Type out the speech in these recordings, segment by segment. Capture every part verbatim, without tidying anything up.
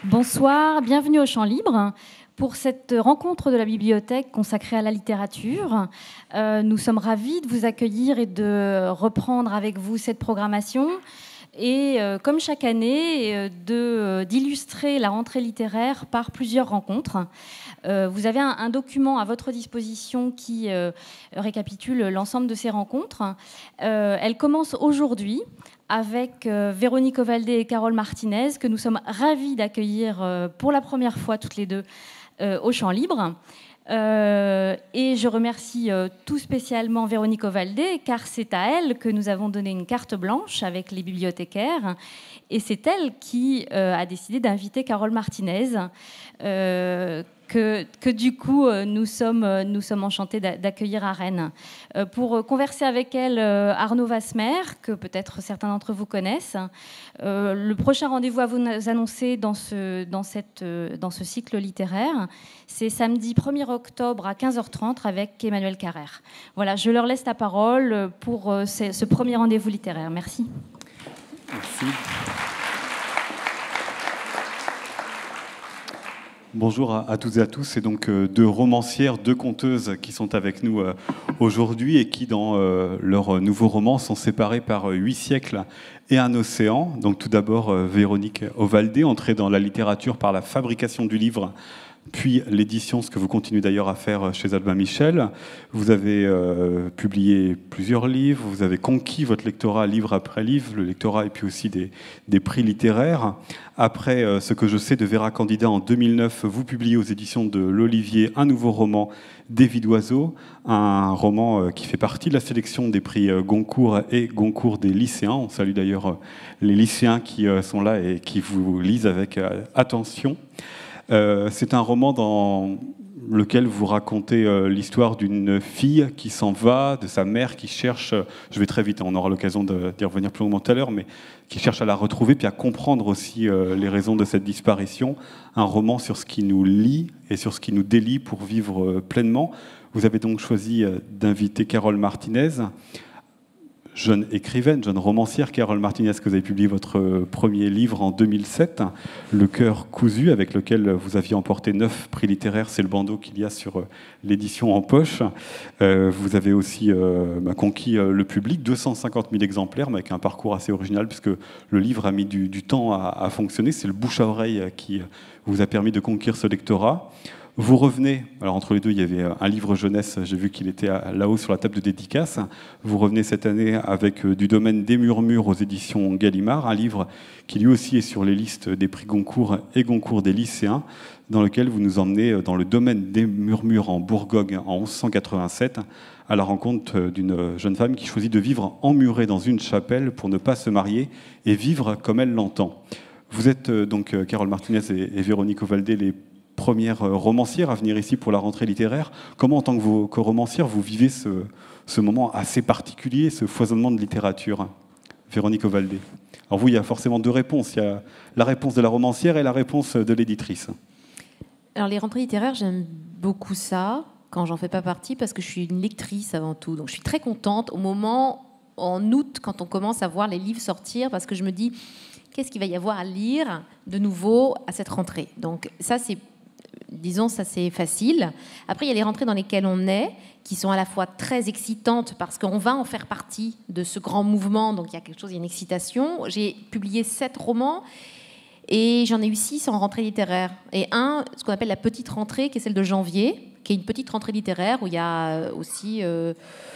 Bonsoir, bienvenue au Champ Libre. Pour cette rencontre de la bibliothèque consacrée à la littérature, euh, nous sommes ravis de vous accueillir et de reprendre avec vous cette programmation. Et euh, comme chaque année, euh, de, euh, d'illustrer la rentrée littéraire par plusieurs rencontres. Euh, vous avez un, un document à votre disposition qui euh, récapitule l'ensemble de ces rencontres. Euh, elle commence aujourd'hui avec euh, Véronique Ovaldé et Carole Martinez, que nous sommes ravis d'accueillir euh, pour la première fois toutes les deux euh, au Champ Libre. Euh, et je remercie euh, tout spécialement Véronique Ovaldé, car c'est à elle que nous avons donné une carte blanche avec les bibliothécaires. Et c'est elle qui euh, a décidé d'inviter Carole Martinez, euh, que, que du coup euh, nous, sommes, euh, nous sommes enchantés d'accueillir à Rennes. Euh, pour converser avec elle, euh, Arnaud Vasmer, que peut-être certains d'entre vous connaissent. Euh, le prochain rendez-vous à vous annoncer dans ce, dans cette, euh, dans ce cycle littéraire, c'est samedi premier octobre à quinze heures trente avec Emmanuel Carrère. Voilà, je leur laisse la parole pour euh, ce, ce premier rendez-vous littéraire. Merci. Merci. Bonjour à, à toutes et à tous. C'est donc euh, deux romancières, deux conteuses qui sont avec nous euh, aujourd'hui et qui, dans euh, leur nouveau roman, sont séparées par euh, huit siècles et un océan. Donc tout d'abord, euh, Véronique Ovaldé, entrée dans la littérature par la fabrication du livre, puis l'édition, ce que vous continuez d'ailleurs à faire chez Albin Michel. Vous avez euh, publié plusieurs livres, vous avez conquis votre lectorat livre après livre, le lectorat et puis aussi des, des prix littéraires. Après euh, Ce que je sais de Vera Candida en deux mille neuf, vous publiez aux éditions de l'Olivier un nouveau roman, Des vies d'oiseaux, un roman euh, qui fait partie de la sélection des prix euh, Goncourt et Goncourt des lycéens. On salue d'ailleurs euh, les lycéens qui euh, sont là et qui vous lisent avec euh, attention. Euh, c'est un roman dans lequel vous racontez euh, l'histoire d'une fille qui s'en va, de sa mère qui cherche, je vais très vite, on aura l'occasion d'y revenir plus longuement tout à l'heure, mais qui cherche à la retrouver, puis à comprendre aussi euh, les raisons de cette disparition. Un roman sur ce qui nous lie et sur ce qui nous délie pour vivre euh, pleinement. Vous avez donc choisi euh, d'inviter Carole Martinez, jeune écrivaine, jeune romancière, Carole Martinez, que vous avez publié votre premier livre en deux mille sept, Le cœur cousu, avec lequel vous aviez emporté neuf prix littéraires. C'est le bandeau qu'il y a sur l'édition en poche. Euh, vous avez aussi euh, bah, conquis euh, le public, deux cent cinquante mille exemplaires, mais avec un parcours assez original, puisque le livre a mis du, du temps à, à fonctionner. C'est le bouche à oreille qui vous a permis de conquérir ce lectorat. Vous revenez, alors entre les deux, il y avait un livre jeunesse, j'ai vu qu'il était là-haut sur la table de dédicace. Vous revenez cette année avec Du domaine des murmures aux éditions Gallimard, un livre qui lui aussi est sur les listes des prix Goncourt et Goncourt des lycéens, dans lequel vous nous emmenez dans le domaine des murmures en Bourgogne en onze cent quatre-vingt-sept, à la rencontre d'une jeune femme qui choisit de vivre emmurée dans une chapelle pour ne pas se marier et vivre comme elle l'entend. Vous êtes donc, Carole Martinez et Véronique Ovaldé, les première romancière à venir ici pour la rentrée littéraire. Comment, en tant que, vous, que romancière, vous vivez ce, ce moment assez particulier, ce foisonnement de littérature, Véronique Ovaldé? Alors vous, il y a forcément deux réponses. Il y a la réponse de la romancière et la réponse de l'éditrice. Alors les rentrées littéraires, j'aime beaucoup ça, quand j'en fais pas partie, parce que je suis une lectrice avant tout. Donc je suis très contente au moment, en août, quand on commence à voir les livres sortir, parce que je me dis, qu'est-ce qu'il va y avoir à lire de nouveau à cette rentrée? Donc ça, c'est disons, ça c'est facile. Après, il y a les rentrées dans lesquelles on est, qui sont à la fois très excitantes parce qu'on va en faire partie de ce grand mouvement, donc il y a quelque chose, il y a une excitation. J'ai publié sept romans et j'en ai eu six en rentrée littéraire. Et un, ce qu'on appelle la petite rentrée, qui est celle de janvier, qui est une petite rentrée littéraire où il y a aussi euh,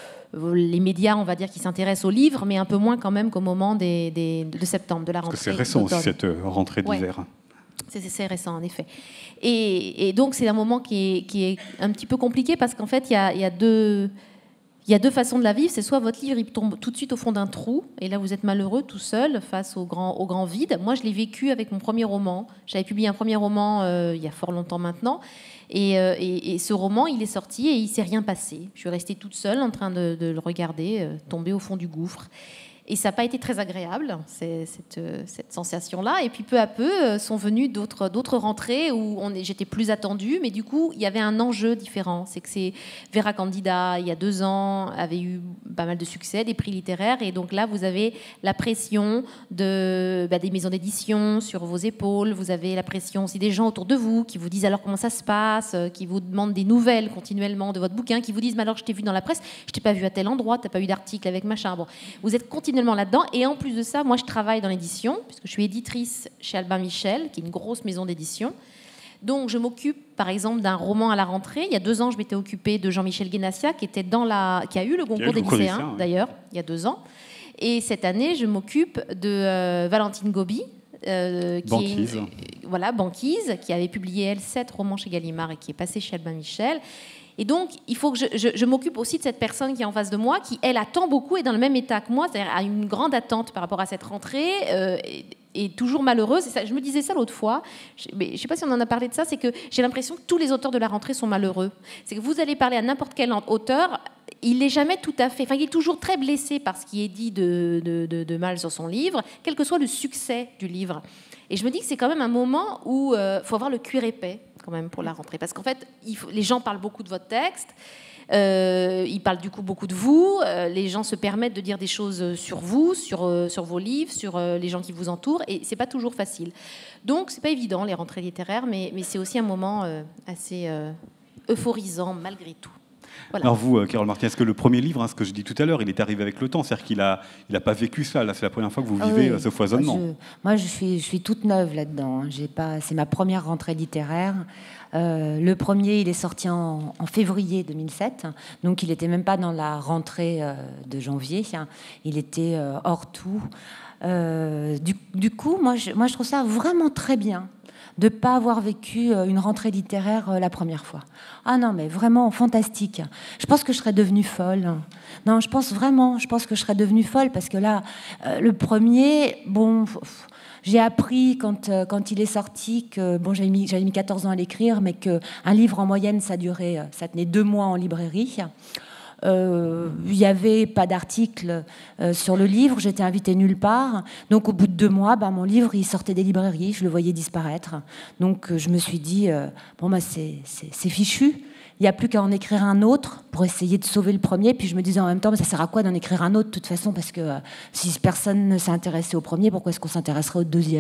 les médias, on va dire, qui s'intéressent aux livres, mais un peu moins quand même qu'au moment des, des, de septembre, de la rentrée. Parce que c'est récent aussi, cette rentrée d'hiver. Ouais. C'est récent, en effet. Et, et donc, c'est un moment qui est, qui est un petit peu compliqué parce qu'en fait, il y a, il y a deux... Il y a deux façons de la vivre. C'est soit votre livre il tombe tout de suite au fond d'un trou, et là vous êtes malheureux tout seul face au grand, au grand vide. Moi, je l'ai vécu avec mon premier roman. J'avais publié un premier roman euh, il y a fort longtemps maintenant. Et, euh, et, et ce roman, il est sorti et il ne s'est rien passé. Je suis restée toute seule en train de, de le regarder, euh, tomber au fond du gouffre. Et ça n'a pas été très agréable, c'est, cette, cette sensation-là. Et puis peu à peu sont venues d'autres, d'autres rentrées où on est, j'étais plus attendue, mais du coup, il y avait un enjeu différent. C'est que c'est Vera Candida, il y a deux ans, avait eu pas mal de succès, des prix littéraires. Et donc là, vous avez la pression de, bah, des maisons d'édition sur vos épaules. Vous avez la pression aussi des gens autour de vous qui vous disent alors comment ça se passe, qui vous demandent des nouvelles continuellement de votre bouquin, qui vous disent mais alors je t'ai vu dans la presse, je t'ai pas vu à tel endroit, t'as pas eu d'article avec machin. Bon, vous êtes continuellement là-dedans. Et en plus de ça, moi, je travaille dans l'édition, puisque je suis éditrice chez Albin Michel, qui est une grosse maison d'édition. Donc, je m'occupe, par exemple, d'un roman à la rentrée. Il y a deux ans, je m'étais occupée de Jean-Michel Guénassia, qui, était dans la... qui a eu le concours des lycéens, oui. D'ailleurs, il y a deux ans. Et cette année, je m'occupe de euh, Valentine Gobi, euh, qui Banquise. est une, euh, voilà, Banquise, qui avait publié, elle, sept romans chez Gallimard et qui est passée chez Albin Michel. Et donc, il faut que je, je, je m'occupe aussi de cette personne qui est en face de moi, qui, elle, attend beaucoup, est dans le même état que moi, c'est-à-dire a une grande attente par rapport à cette rentrée, euh, et, et toujours malheureuse. Et ça, je me disais ça l'autre fois, je ne sais pas si on en a parlé de ça, c'est que j'ai l'impression que tous les auteurs de la rentrée sont malheureux. C'est que vous allez parler à n'importe quel auteur, il n'est jamais tout à fait... Enfin, il est toujours très blessé par ce qui est dit de, de, de, de mal sur son livre, quel que soit le succès du livre. Et je me dis que c'est quand même un moment où il euh, faut avoir le cuir épais, quand même, pour la rentrée. Parce qu'en fait, il faut, les gens parlent beaucoup de votre texte, euh, ils parlent du coup beaucoup de vous, euh, les gens se permettent de dire des choses sur vous, sur, euh, sur vos livres, sur euh, les gens qui vous entourent, et c'est pas toujours facile. Donc, c'est pas évident, les rentrées littéraires, mais, mais c'est aussi un moment euh, assez euh, euphorisant, malgré tout. Voilà. Alors vous, Carole Martin, est-ce que le premier livre, hein, ce que je dis tout à l'heure, il est arrivé avec le temps, c'est-à-dire qu'il n'a il a pas vécu ça, là c'est la première fois que vous vivez ah oui. ce foisonnement. Je, moi je suis, je suis toute neuve là-dedans, J'ai pas, c'est ma première rentrée littéraire. Euh, le premier, il est sorti en, en février deux mille sept, donc il n'était même pas dans la rentrée euh, de janvier, hein. Il était euh, hors tout. Euh, du, du coup, moi je, moi je trouve ça vraiment très bien de ne pas avoir vécu une rentrée littéraire la première fois. Ah non, mais vraiment fantastique. Je pense que je serais devenue folle. Non, je pense vraiment, je pense que je serais devenue folle parce que là, euh, le premier, bon, j'ai appris quand, euh, quand il est sorti que, bon, j'avais mis, j'avais mis quatorze ans à l'écrire, mais qu'un livre en moyenne, ça durait, ça tenait deux mois en librairie. Il euh, n'y avait pas d'article euh, sur le livre, j'étais invitée nulle part. Donc au bout de deux mois, bah, mon livre il sortait des librairies, je le voyais disparaître. Donc euh, je me suis dit, euh, bon, bah, c'est, c'est, c'est fichu, il n'y a plus qu'à en écrire un autre pour essayer de sauver le premier. Puis je me disais en même temps, mais ça sert à quoi d'en écrire un autre de toute façon, parce que euh, si personne ne s'est intéressé au premier, pourquoi est-ce qu'on s'intéresserait au deuxième ?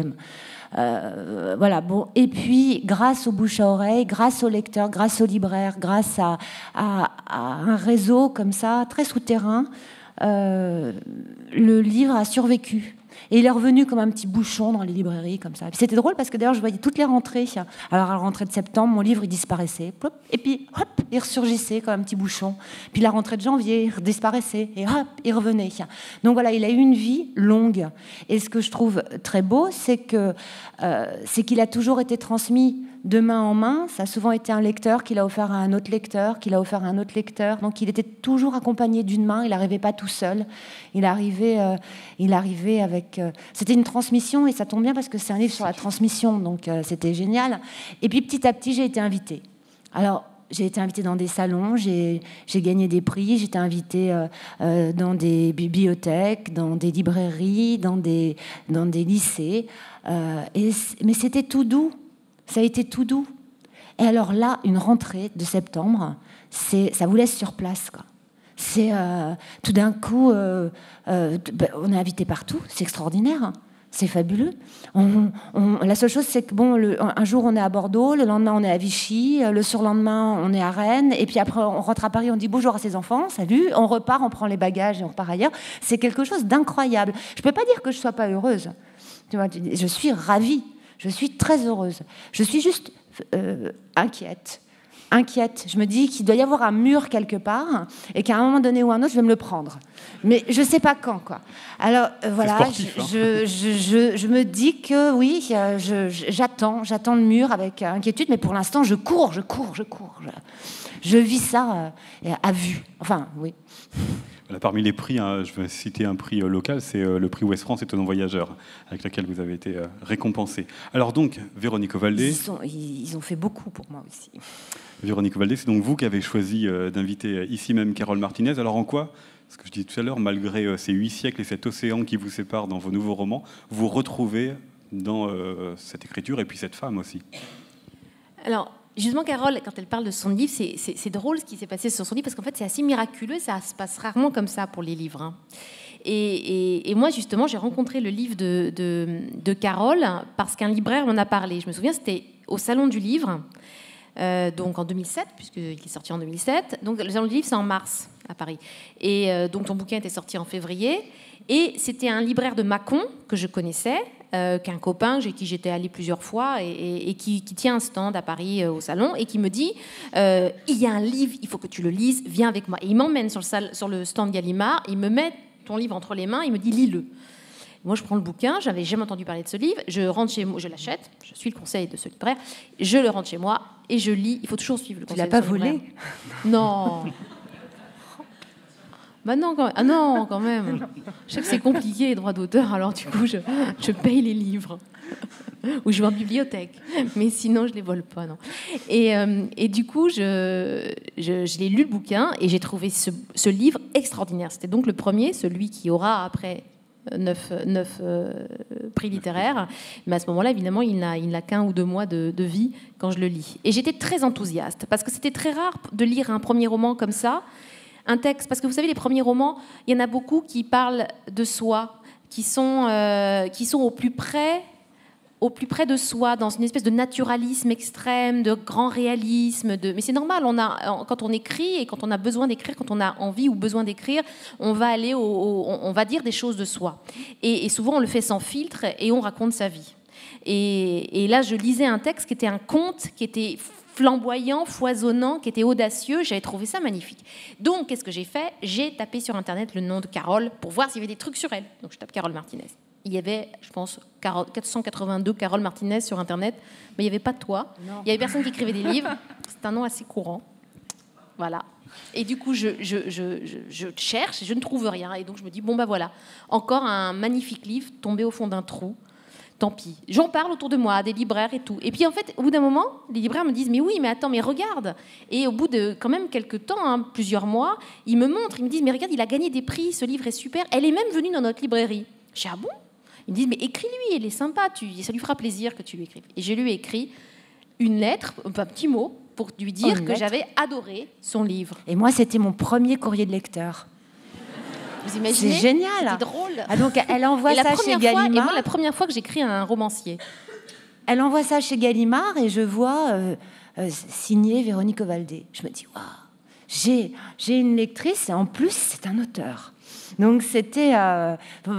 Euh, voilà, bon. Et puis, grâce au bouche à oreille, grâce aux lecteurs, grâce aux libraires, grâce à, à, à un réseau comme ça, très souterrain, euh, le livre a survécu. Et il est revenu comme un petit bouchon dans les librairies, comme ça. Et puis c'était drôle parce que d'ailleurs, je voyais toutes les rentrées. Alors, à la rentrée de septembre, mon livre, il disparaissait. Et puis, hop, il ressurgissait comme un petit bouchon. Puis la rentrée de janvier, il disparaissait. Et hop, il revenait. Donc voilà, il a eu une vie longue. Et ce que je trouve très beau, c'est que, euh, c'est qu'il a toujours été transmis de main en main. Ça a souvent été un lecteur qui l'a offert à un autre lecteur, qui l'a offert à un autre lecteur. Donc il était toujours accompagné d'une main, il n'arrivait pas tout seul. Il arrivait, euh, il arrivait avec... Euh, c'était une transmission, et ça tombe bien parce que c'est un livre sur la transmission, donc euh, c'était génial. Et puis petit à petit, j'ai été invitée. Alors, j'ai été invitée dans des salons, j'ai, j'ai gagné des prix, j'ai été invitée euh, euh, dans des bibliothèques, dans des librairies, dans des, dans des lycées. Euh, et, mais c'était tout doux. Ça a été tout doux. Et alors là, une rentrée de septembre, c'est, ça vous laisse sur place, quoi. C'est euh, tout d'un coup, euh, euh, ben, on est invité partout, c'est extraordinaire, hein. C'est fabuleux. On, on, la seule chose, c'est que bon, le, un jour on est à Bordeaux, le lendemain on est à Vichy, le surlendemain on est à Rennes, et puis après on rentre à Paris, on dit bonjour à ses enfants, salut, on repart, on prend les bagages et on repart ailleurs. C'est quelque chose d'incroyable. Je ne peux pas dire que je ne sois pas heureuse. Tu vois, je suis ravie. Je suis très heureuse. Je suis juste euh, inquiète. Inquiète. Je me dis qu'il doit y avoir un mur quelque part et qu'à un moment donné ou un autre, je vais me le prendre. Mais je ne sais pas quand, quoi. Alors, euh, voilà, sportif, je, hein. je, je, je, je me dis que oui, je, je, j'attends, j'attends le mur avec inquiétude, mais pour l'instant, je cours, je cours, je cours. Je, je vis ça euh, à vue. Enfin, oui. Voilà, parmi les prix, hein, je vais citer un prix euh, local, c'est euh, le prix Ouest France étonnant voyageur, avec lequel vous avez été euh, récompensé. Alors donc, Véronique Ovaldé... Ils, sont, ils, ils ont fait beaucoup pour moi aussi. Véronique Ovaldé, c'est donc vous qui avez choisi euh, d'inviter ici même Carole Martinez. Alors en quoi, ce que je disais tout à l'heure, malgré euh, ces huit siècles et cet océan qui vous sépare dans vos nouveaux romans, vous retrouvez dans euh, cette écriture et puis cette femme aussi? Alors, justement, Carole, quand elle parle de son livre, c'est, c'est, c'est drôle ce qui s'est passé sur son livre, parce qu'en fait, c'est assez miraculeux, ça se passe rarement comme ça pour les livres. Hein. Et, et, et moi, justement, j'ai rencontré le livre de, de, de Carole parce qu'un libraire m'en a parlé. Je me souviens, c'était au Salon du Livre, euh, donc en deux mille sept, puisqu'il est sorti en deux mille sept. Donc, le Salon du Livre, c'est en mars, à Paris. Et euh, donc, ton bouquin était sorti en février. Et c'était un libraire de Mâcon, que je connaissais, euh, qu'un copain chez qui j'étais allée plusieurs fois, et, et, et qui, qui tient un stand à Paris euh, au salon, et qui me dit euh, il y a un livre, il faut que tu le lises, viens avec moi. Et il m'emmène sur le, salle, sur le stand Gallimard, il me met ton livre entre les mains, il me dit lis-le. Moi, je prends le bouquin, j'avais jamais entendu parler de ce livre, je rentre chez moi, je l'achète, je suis le conseil de ce libraire, je le rentre chez moi et je lis. Il faut toujours suivre le conseil. Tu l'as pas volé? Non. Bah non, quand même. Ah non, quand même. Je sais que c'est compliqué les droits d'auteur, alors du coup, je, je paye les livres. Ou je vais en bibliothèque. Mais sinon, je les vole pas, non. Et, euh, et du coup, je, je, je l'ai lu le bouquin et j'ai trouvé ce, ce livre extraordinaire. C'était donc le premier, celui qui aura après neuf, neuf euh, prix littéraires. Mais à ce moment-là, évidemment, il n'a, il n'a qu'un ou deux mois de, de vie quand je le lis. Et j'étais très enthousiaste parce que c'était très rare de lire un premier roman comme ça. Un texte, parce que vous savez, les premiers romans, il y en a beaucoup qui parlent de soi, qui sont, euh, qui sont au plus près, au plus près de soi, dans une espèce de naturalisme extrême, de grand réalisme. De... Mais c'est normal, on a, quand on écrit et quand on a besoin d'écrire, quand on a envie ou besoin d'écrire, on va aller, au, au, on va dire des choses de soi. Et, et souvent, on le fait sans filtre et on raconte sa vie. Et, et là, je lisais un texte qui était un conte, qui était flamboyant, foisonnant, qui était audacieux. J'avais trouvé ça magnifique. Donc, qu'est-ce que j'ai fait? J'ai tapé sur Internet le nom de Carole pour voir s'il y avait des trucs sur elle. Donc, je tape Carole Martinez. Il y avait, je pense, quatre cent quatre-vingt-deux Carole Martinez sur Internet, mais il n'y avait pas de toi. Non. Il y avait personne qui écrivait des livres. C'est un nom assez courant. Voilà. Et du coup, je, je, je, je, je cherche et je ne trouve rien. Et donc, je me dis, bon, bah voilà, encore un magnifique livre tombé au fond d'un trou. Tant pis. J'en parle autour de moi, à des libraires et tout. Et puis, en fait, au bout d'un moment, les libraires me disent « Mais oui, mais attends, mais regarde !» Et au bout de quand même quelques temps, hein, plusieurs mois, ils me montrent, ils me disent « Mais regarde, il a gagné des prix, ce livre est super. Elle est même venue dans notre librairie. » Je dis « Ah bon ?» Ils me disent « Mais écris-lui, elle est sympa, tu, ça lui fera plaisir que tu lui écrives. » Et je lui ai écrit une lettre, un petit mot, pour lui dire oh, que lettre. J'avais adoré son livre. Et moi, c'était mon premier courrier de lecteur. Vous imaginez? C'est génial. C'est drôle. Ah donc elle envoie ça chez Gallimard. Fois, et moi, la première fois que j'écris un romancier. Elle envoie ça chez Gallimard et je vois euh, euh, signé Véronique Ovaldé. Je me dis waouh, j'ai j'ai une lectrice et en plus c'est un auteur. Donc c'était euh,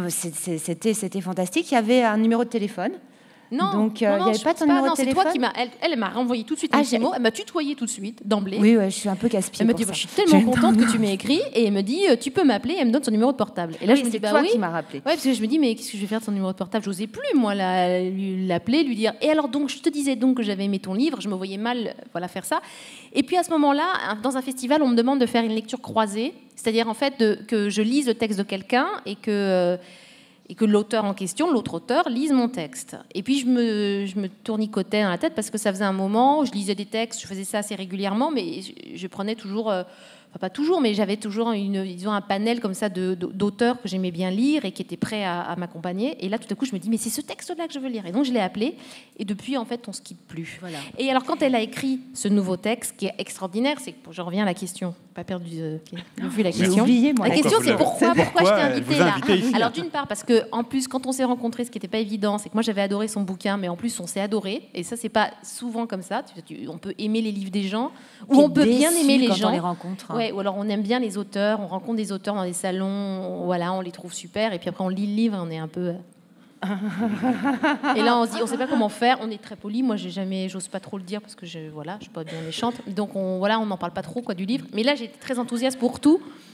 c'était c'était fantastique. Il y avait un numéro de téléphone. Non, donc euh, il n'y avait pas ton numéro non, de téléphone. C'est toi qui m'a, elle, elle m'a renvoyé tout de suite un ah, petit mot. Elle m'a tutoyé tout de suite d'emblée. Oui, ouais, je suis un peu casse-pied. Elle me dit, bah, je suis tellement je contente que tu m'aies écrit, et elle me dit, tu peux m'appeler. Et elle me donne son numéro de portable. Et là, oui, je me dis, bah toi oui. qui m'as rappelé. Ouais, parce que je me dis, mais qu'est-ce que je vais faire de son numéro de portable? J'osais plus, moi, la, lui, l'appeler, lui dire. Et alors, donc, je te disais donc que j'avais aimé ton livre. Je me voyais mal, voilà, faire ça. Et puis à ce moment-là, dans un festival, on me demande de faire une lecture croisée, c'est-à-dire en fait de, que je lise le texte de quelqu'un et que euh, et que l'auteur en question, l'autre auteur, lise mon texte. Et puis je me, je me tournicotais dans la tête parce que ça faisait un moment, je lisais des textes, je faisais ça assez régulièrement, mais je, je prenais toujours, euh, enfin pas toujours, mais j'avais toujours une, disons, un panel comme ça de, de, d'auteurs que j'aimais bien lire et qui étaient prêts à, à m'accompagner. Et là, tout à coup, je me dis, mais c'est ce texte-là que je veux lire. Et donc je l'ai appelé, et depuis, en fait, on se quitte plus. Voilà. Et alors, quand elle a écrit ce nouveau texte, qui est extraordinaire, c'est que, je reviens à la question, pas perdu de vue la question. Oublié, moi. La question, c'est pourquoi, pourquoi, pourquoi je t'ai invitée là invité ici, alors, d'une part, parce que en plus, quand on s'est rencontrés, ce qui n'était pas évident, c'est que moi, j'avais adoré son bouquin, mais en plus, on s'est adoré. Et ça, c'est pas souvent comme ça. Tu, tu, on peut aimer les livres des gens, ou on peut bien aimer les gens. On les rencontre. Hein. Ouais, ou alors on aime bien les auteurs, on rencontre des auteurs dans des salons, on, voilà, on les trouve super, et puis après, on lit le livre, on est un peu. Et là, on se dit, on sait pas comment faire. On est très poli. Moi, j'ai jamais, j'ose pas trop le dire parce que je, voilà, je suis pas bien méchante. Donc, on, voilà, on n'en parle pas trop quoi du livre. Mais là, j'étais très enthousiaste pour tout.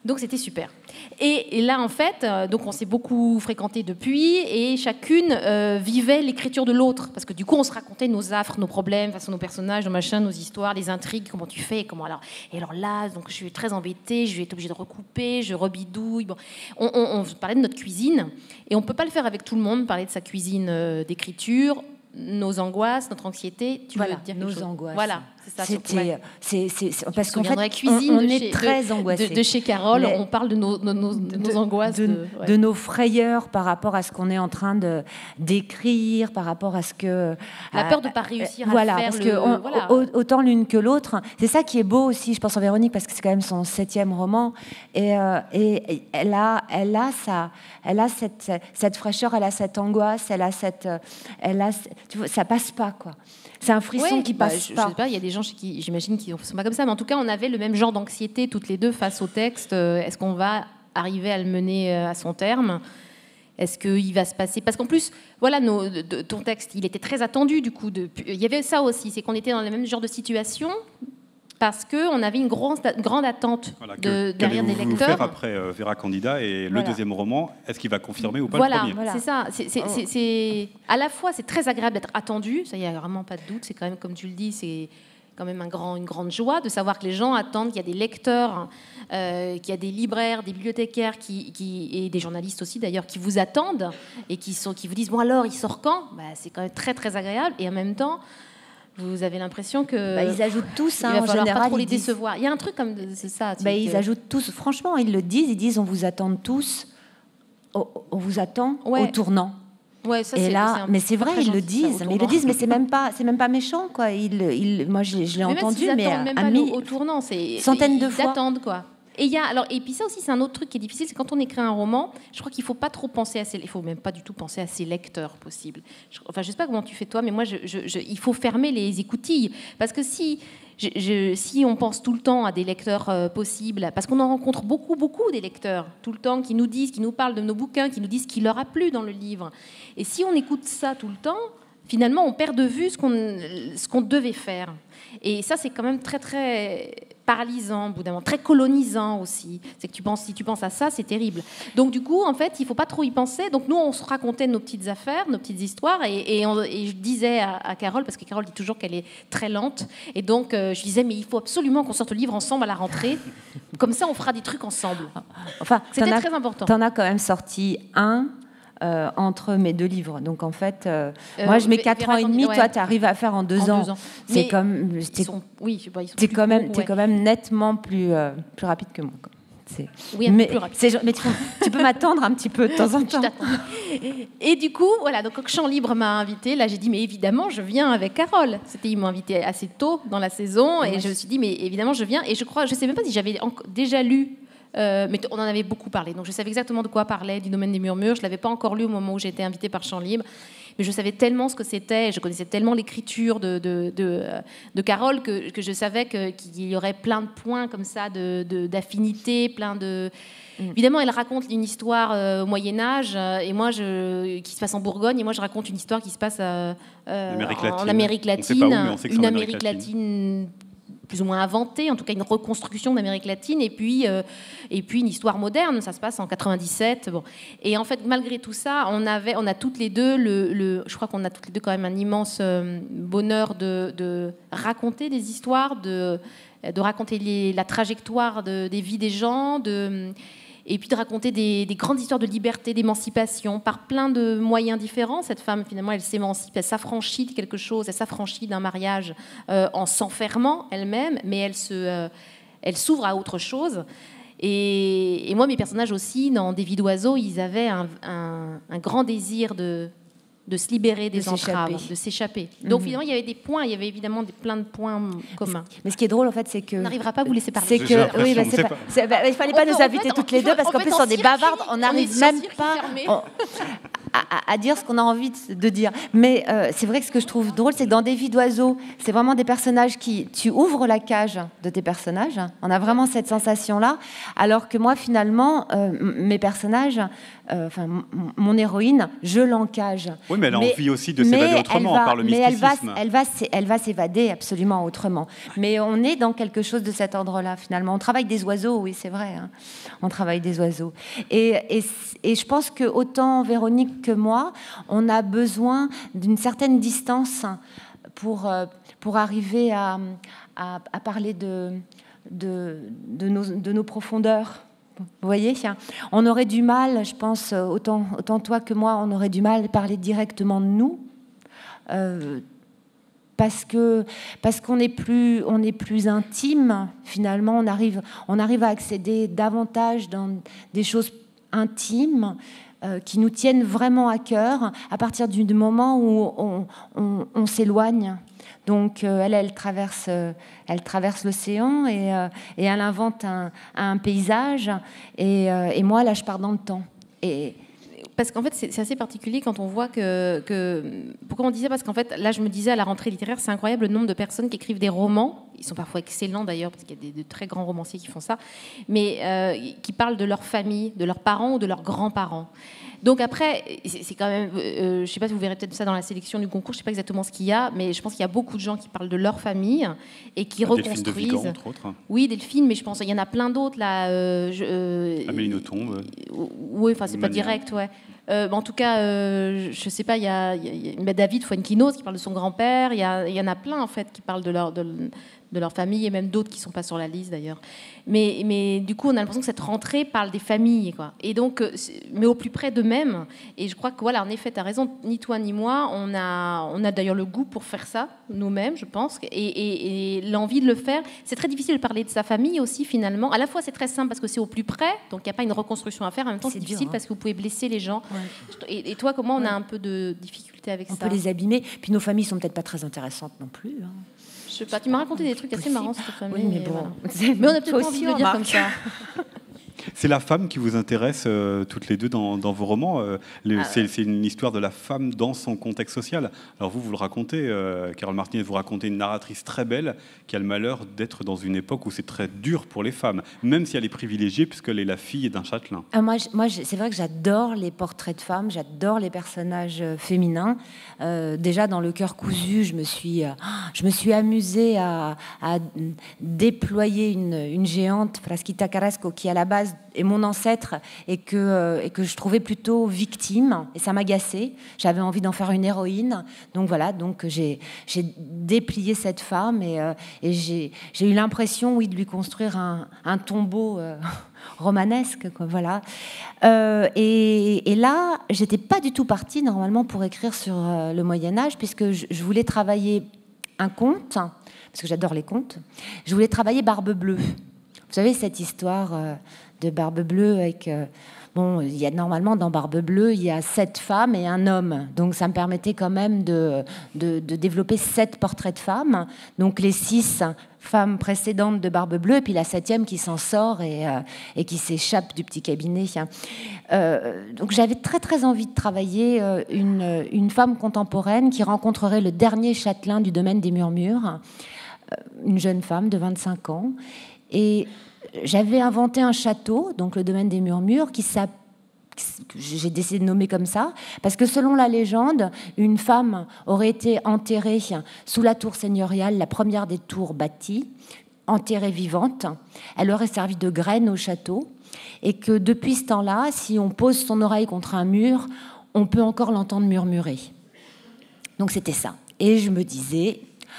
Donc c'était super. Et, et là, en fait, euh, donc on s'est beaucoup fréquenté depuis, et chacune euh, vivait l'écriture de l'autre, parce que du coup, on se racontait nos affres, nos problèmes, face à nos personnages, nos machins, nos histoires, les intrigues, comment tu fais, comment alors. Et alors là, donc je suis très embêtée, je vais être obligée de recouper, je rebidouille. Bon, on, on, on parlait de notre cuisine, et on peut pas le faire avec tout le monde, parler de sa cuisine euh, d'écriture. Nos angoisses, notre anxiété, tu voilà, veux dire nos quelque chose. angoisses. Voilà, c'est ça. C'était, c'est, c'est, c'est, parce qu'en fait, cuisine on, on de est chez, très de, angoissés. De, de chez Carole, Les, on parle de nos, de, nos, de nos angoisses, de, de, ouais. de nos frayeurs par rapport à ce qu'on est en train de d'écrire, par rapport à ce que la peur de ne pas réussir à voilà, faire. Parce le, que on, voilà. autant l'une que l'autre, c'est ça qui est beau aussi. Je pense en Véronique parce que c'est quand même son septième roman, et, euh, et, et elle a, elle a ça, elle a cette, cette fraîcheur, elle a cette angoisse, elle a cette, elle a, tu vois, ça passe pas quoi. C'est un frisson ouais, qui bah, passe je, pas. Je sais pas, il y a des gens chez qui, j'imagine, qui ne sont pas comme ça, mais en tout cas, on avait le même genre d'anxiété toutes les deux face au texte. Est-ce qu'on va arriver à le mener à son terme ? Est-ce qu'il va se passer... Parce qu'en plus, voilà, nos, de, ton texte, il était très attendu, du coup. De, il y avait ça aussi, c'est qu'on était dans le même genre de situation, parce qu'on avait une grande, grande attente voilà, de, que, derrière des lecteurs. Faire après euh, Vera Candida et voilà. le deuxième roman, est-ce qu'il va confirmer ou pas voilà, le premier ? Voilà, c'est ça. C'est, c'est, c'est, c'est, à la fois, c'est très agréable d'être attendu, ça, il n'y a vraiment pas de doute. C'est quand même, comme tu le dis, c'est quand même un grand, une grande joie de savoir que les gens attendent, qu'il y a des lecteurs, euh, qu'il y a des libraires, des bibliothécaires qui, qui, et des journalistes aussi d'ailleurs qui vous attendent et qui, sont, qui vous disent « Bon alors, il sort quand ?» bah, c'est quand même très, très agréable. Et en même temps... Vous avez l'impression que bah, ils ajoutent tous, hein, il va en falloir général, pas trop les disent... décevoir. Il y a un truc comme c'est ça. Bah, ils que... ajoutent tous. Franchement, ils le disent. Ils disent on vous attend tous. On, on vous attend ouais. au tournant. Ouais, ça, et c'est, là, c'est un, mais c'est vrai, ils le disent. Ça, mais ils le disent, mais c'est même pas, c'est même pas méchant, quoi. Ils, ils, moi, je, je l'ai mais entendu, même mais à, même pas mi... au tournant, c'est centaines de ils fois. Attendent, quoi. Et, y a, alors, et puis ça aussi, c'est un autre truc qui est difficile, c'est quand on écrit un roman, je crois qu'il ne faut pas trop penser à ses... Il ne faut même pas du tout penser à ses lecteurs possibles. Je, enfin, je ne sais pas comment tu fais toi, mais moi, je, je, je, il faut fermer les écoutilles. Parce que si, je, je, si on pense tout le temps à des lecteurs euh, possibles, parce qu'on en rencontre beaucoup, beaucoup des lecteurs, tout le temps, qui nous disent, qui nous parlent de nos bouquins, qui nous disent ce qui leur a plu dans le livre. Et si on écoute ça tout le temps, finalement, on perd de vue ce qu'on, ce qu'on devait faire. Et ça, c'est quand même très, très paralysant, au bout d'un moment, très colonisant aussi. C'est que tu penses, si tu penses à ça, c'est terrible. Donc, du coup, en fait, il ne faut pas trop y penser. Donc, nous, on se racontait nos petites affaires, nos petites histoires. Et, et, on, et je disais à, à Carole, parce que Carole dit toujours qu'elle est très lente. Et donc, euh, je disais, mais il faut absolument qu'on sorte le livre ensemble à la rentrée. Comme ça, on fera des trucs ensemble. Enfin, c'était as, très important. Tu en as quand même sorti un. Euh, entre mes deux livres. Donc en fait, euh, euh, moi je mets quatre ans et demi, ouais. Toi tu arrives à faire en deux en ans. Deux ans. C'est mais comme, ils sont, oui, je sais pas, ils sont t'es plus quand même, gros, t'es ouais. quand même nettement plus, euh, plus rapide que moi. Quoi. C'est... Oui, un mais, peu plus rapide. C'est, mais tu, tu peux m'attendre un petit peu de temps en temps. Et du coup, voilà, donc quand Champ Libre m'a invitée, là j'ai dit, mais évidemment, je viens avec Carole. C'était, ils m'ont invitée assez tôt dans la saison, ouais. Et je me suis dit, mais évidemment, je viens. Et je crois, je sais même pas si j'avais en- déjà lu. Euh, mais on en avait beaucoup parlé, donc je savais exactement de quoi parlait du domaine des murmures. Je ne l'avais pas encore lu au moment où j'ai été invitée par Champ Libre, mais je savais tellement ce que c'était, je connaissais tellement l'écriture de, de, de, de Carole que, que je savais que, qu'il y aurait plein de points comme ça de, de, d'affinité, plein de... Mm. Évidemment, elle raconte une histoire euh, au Moyen-Âge, euh, et moi, je, qui se passe en Bourgogne, et moi, je raconte une histoire qui se passe euh, euh, en, en Amérique latine, où, mais on sait que une c'est en Amérique latine... latine plus ou moins inventée, en tout cas une reconstruction d'Amérique latine, et puis, euh, et puis une histoire moderne, ça se passe en quatre-vingt-dix-sept. Bon. Et en fait, malgré tout ça, on, avait, on a toutes les deux, le, le, je crois qu'on a toutes les deux quand même un immense euh, bonheur de, de raconter des histoires, de, de raconter les, la trajectoire de, des vies des gens, de... Et puis de raconter des, des grandes histoires de liberté, d'émancipation, par plein de moyens différents. Cette femme, finalement, elle s'émancipe, elle s'affranchit de quelque chose, elle s'affranchit d'un mariage euh, en s'enfermant elle-même, mais elle, se, euh, elle s'ouvre à autre chose. Et, et moi, mes personnages aussi, dans Des vies d'oiseaux, ils avaient un, un, un grand désir de... de se libérer des de entraves, s'échapper. de s'échapper. Donc mm-hmm. finalement, il y avait des points, il y avait évidemment des, plein de points communs. Mais ce qui est drôle, en fait, c'est que... On n'arrivera pas à vous laisser parler. C'est que... Oui, bah, c'est pas... C'est... Bah, il fallait pas on nous peut, inviter fait, toutes les deux, parce qu'en plus, on est bavardes, on n'arrive même pas on... à, à dire ce qu'on a envie de dire. Mais euh, c'est vrai que ce que je trouve drôle, c'est que dans Des vies d'oiseaux, c'est vraiment des personnages qui... Tu ouvres la cage de tes personnages, on a vraiment cette sensation-là, alors que moi, finalement, euh, mes personnages... euh, enfin, mon héroïne, je l'encage. Oui, mais elle a mais, envie aussi de s'évader autrement va, par le mysticisme. Mais elle va, elle va, elle va s'évader absolument autrement. Mais on est dans quelque chose de cet ordre-là, finalement. On travaille des oiseaux, oui, c'est vrai. Hein. On travaille des oiseaux. Et, et, et je pense que autant Véronique que moi, on a besoin d'une certaine distance pour, pour arriver à, à, à parler de, de, de, nos, de nos profondeurs. Vous voyez, on aurait du mal, je pense, autant, autant toi que moi, on aurait du mal à parler directement de nous, euh, parce que parce qu'on est plus, on est plus intime. Finalement, on arrive, on arrive à accéder davantage dans des choses intimes euh, qui nous tiennent vraiment à cœur à partir du moment où on, on, on s'éloigne. Donc euh, elle, elle traverse, euh, elle traverse l'océan et, euh, et elle invente un, un paysage. Et, euh, et moi, là, je pars dans le temps. Et parce qu'en fait, c'est, c'est assez particulier quand on voit que, que... Pourquoi on disait ? Parce qu'en fait, là, je me disais, à la rentrée littéraire, c'est incroyable le nombre de personnes qui écrivent des romans. Ils sont parfois excellents, d'ailleurs, parce qu'il y a des, de très grands romanciers qui font ça, mais euh, qui parlent de leur famille, de leurs parents ou de leurs grands-parents. Donc après, c'est quand même, euh, je ne sais pas si vous verrez peut-être ça dans la sélection du concours, je ne sais pas exactement ce qu'il y a, mais je pense qu'il y a beaucoup de gens qui parlent de leur famille et qui Delphine reconstruisent. de Vigan, entre autres. Oui, Delphine, mais je pense qu'il y en a plein d'autres là. Euh, je, euh, Amélie Nothomb. Euh, oui, enfin c'est pas direct, ouais. Euh, en tout cas, euh, je ne sais pas, il y a, y a David Fuenquinos qui parle de son grand-père, il y, y en a plein en fait qui parlent de leur, de, de leur famille et même d'autres qui ne sont pas sur la liste d'ailleurs. Mais, mais du coup, on a l'impression que cette rentrée parle des familles, quoi. Et donc, mais au plus près d'eux-mêmes. Et je crois que voilà, en effet, tu as raison, ni toi ni moi, on a, on a d'ailleurs le goût pour faire ça nous-mêmes, je pense, et, et, et l'envie de le faire. C'est très difficile de parler de sa famille aussi, finalement. À la fois, c'est très simple parce que c'est au plus près, donc il n'y a pas une reconstruction à faire. En même temps, c'est, c'est difficile dur, hein. Parce que vous pouvez blesser les gens. Ouais. Et, et toi, comment on ouais. a un peu de difficulté avec on ça ? On peut les abîmer. Puis nos familles sont peut-être pas très intéressantes non plus. Hein. Je sais pas, tu m'as raconté des trucs assez marrants sur ta famille. Oui, mais, bon. Voilà. Mais on a peut-être pas envie de le dire comme ça. C'est la femme qui vous intéresse euh, toutes les deux dans, dans vos romans. Euh, le, ah, c'est, c'est une histoire de la femme dans son contexte social. Alors vous, vous le racontez, euh, Carole Martinez, vous racontez une narratrice très belle qui a le malheur d'être dans une époque où c'est très dur pour les femmes, même si elle est privilégiée puisqu'elle est la fille d'un châtelain. Ah, moi, moi, c'est vrai que j'adore les portraits de femmes, j'adore les personnages féminins. Euh, déjà dans Le Cœur cousu, je me suis, euh, je me suis amusée à, à déployer une, une géante, Frasquita Carrasco, qui à la base est mon ancêtre et que, euh, et que je trouvais plutôt victime, et ça m'agaçait. J'avais envie d'en faire une héroïne. Donc voilà, donc j'ai, j'ai déplié cette femme et, euh, et j'ai, j'ai eu l'impression, oui, de lui construire un, un tombeau euh, romanesque, quoi, voilà. Euh, et, et là, j'étais pas du tout partie normalement pour écrire sur euh, le Moyen-Âge, puisque je, je voulais travailler un conte, parce que j'adore les contes. Je voulais travailler Barbe Bleue. Vous savez, cette histoire euh, de Barbe Bleue avec... Euh, bon, il y a, normalement, dans Barbe Bleue, il y a sept femmes et un homme. Donc, ça me permettait quand même de, de, de développer sept portraits de femmes. Donc, les six femmes précédentes de Barbe Bleue, et puis la septième qui s'en sort et, euh, et qui s'échappe du petit cabinet. Euh, donc, j'avais très, très envie de travailler euh, une, une femme contemporaine qui rencontrerait le dernier châtelain du domaine des Murmures, euh, une jeune femme de vingt-cinq ans. Et j'avais inventé un château, donc le domaine des Murmures, qui s'appelle, j'ai décidé de nommer comme ça, parce que selon la légende, une femme aurait été enterrée sous la tour seigneuriale, la première des tours bâties, enterrée vivante. Elle aurait servi de graine au château, et que depuis ce temps-là, si on pose son oreille contre un mur, on peut encore l'entendre murmurer. Donc c'était ça. Et je me disais...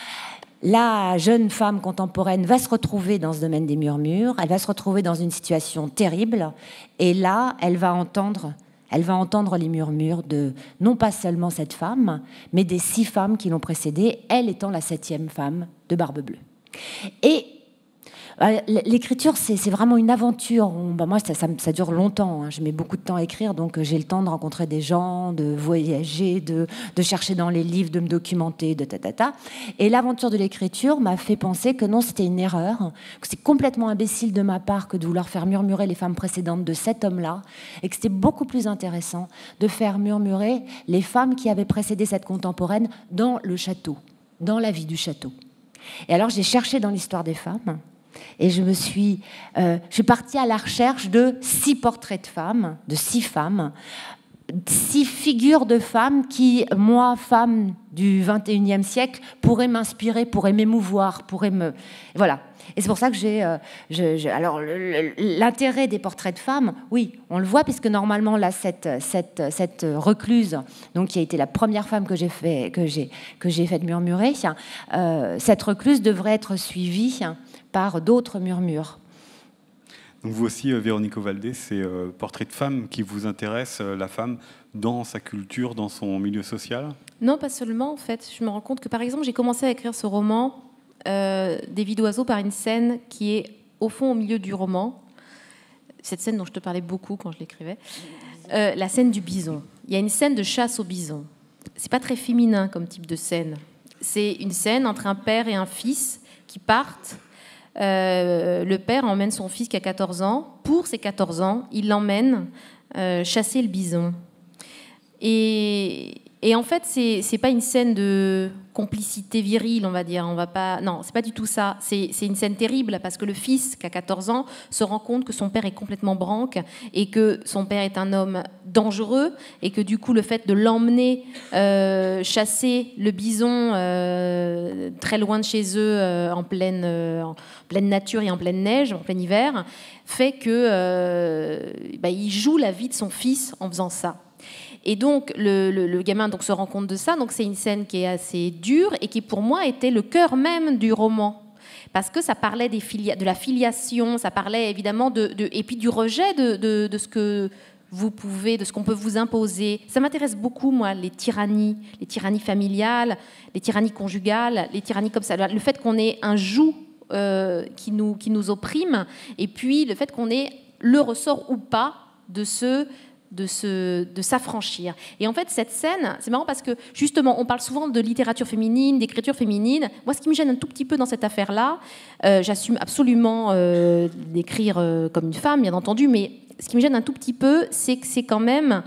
La jeune femme contemporaine va se retrouver dans ce domaine des Murmures, elle va se retrouver dans une situation terrible, et là, elle va entendre, elle va entendre les murmures de non pas seulement cette femme, mais des six femmes qui l'ont précédée, elle étant la septième femme de Barbe Bleue. Et l'écriture, c'est, c'est vraiment une aventure. On, bah moi, ça, ça, ça dure longtemps. Hein. Je mets beaucoup de temps à écrire, donc j'ai le temps de rencontrer des gens, de voyager, de, de chercher dans les livres, de me documenter, de ta, ta, ta. Et l'aventure de l'écriture m'a fait penser que non, c'était une erreur, que c'est complètement imbécile de ma part que de vouloir faire murmurer les femmes précédentes de cet homme-là, et que c'était beaucoup plus intéressant de faire murmurer les femmes qui avaient précédé cette contemporaine dans le château, dans la vie du château. Et alors, j'ai cherché dans l'histoire des femmes. Et je me suis, euh, je suis partie à la recherche de six portraits de femmes, de six femmes, six figures de femmes qui, moi, femme du vingt et unième siècle, pourraient m'inspirer, pourraient m'émouvoir, pourraient me... Voilà. Et c'est pour ça que j'ai... Euh, je, je, alors, le, le, l'intérêt des portraits de femmes, oui, on le voit, puisque normalement, là, cette, cette, cette recluse, donc, qui a été la première femme que j'ai fait, que j'ai, que j'ai fait murmurer, euh, cette recluse devrait être suivie par d'autres murmures. Donc vous aussi, Véronique Ovaldé, c'est euh, portrait de femme qui vous intéresse, euh, la femme dans sa culture, dans son milieu social? Non, pas seulement, en fait. Je me rends compte que, par exemple, j'ai commencé à écrire ce roman, euh, Des vies d'oiseaux, par une scène qui est, au fond, au milieu du roman. Cette scène dont je te parlais beaucoup quand je l'écrivais. Euh, la scène du bison. Il y a une scène de chasse au bison. C'est pas très féminin comme type de scène. C'est une scène entre un père et un fils qui partent. Euh, le père emmène son fils qui a quatorze ans. Pour ses quatorze ans, il l'emmène euh, chasser le bison. Et, et en fait, c'est, c'est pas une scène de complicité virile, on va dire. On va pas, non, c'est pas du tout ça. C'est, c'est une scène terrible parce que le fils, qui a quatorze ans, se rend compte que son père est complètement branque et que son père est un homme dangereux et que du coup, le fait de l'emmener euh, chasser le bison euh, très loin de chez eux, euh, en pleine, euh, en pleine nature et en pleine neige, en plein hiver, fait que euh, bah, il joue la vie de son fils en faisant ça. Et donc, le, le, le gamin donc, se rend compte de ça. Donc, c'est une scène qui est assez dure et qui, pour moi, était le cœur même du roman. Parce que ça parlait des filia- de la filiation, ça parlait évidemment de, de, et puis du rejet de, de, de ce que vous pouvez, de ce qu'on peut vous imposer. Ça m'intéresse beaucoup, moi, les tyrannies, les tyrannies familiales, les tyrannies conjugales, les tyrannies comme ça. Le fait qu'on ait un joug euh, qui, nous, qui nous opprime, et puis le fait qu'on ait le ressort ou pas de ce... De, se, de s'affranchir. Et en fait, cette scène, c'est marrant parce que, justement, on parle souvent de littérature féminine, d'écriture féminine. Moi, ce qui me gêne un tout petit peu dans cette affaire-là, euh, j'assume absolument euh, d'écrire euh, comme une femme, bien entendu, mais ce qui me gêne un tout petit peu, c'est que c'est quand même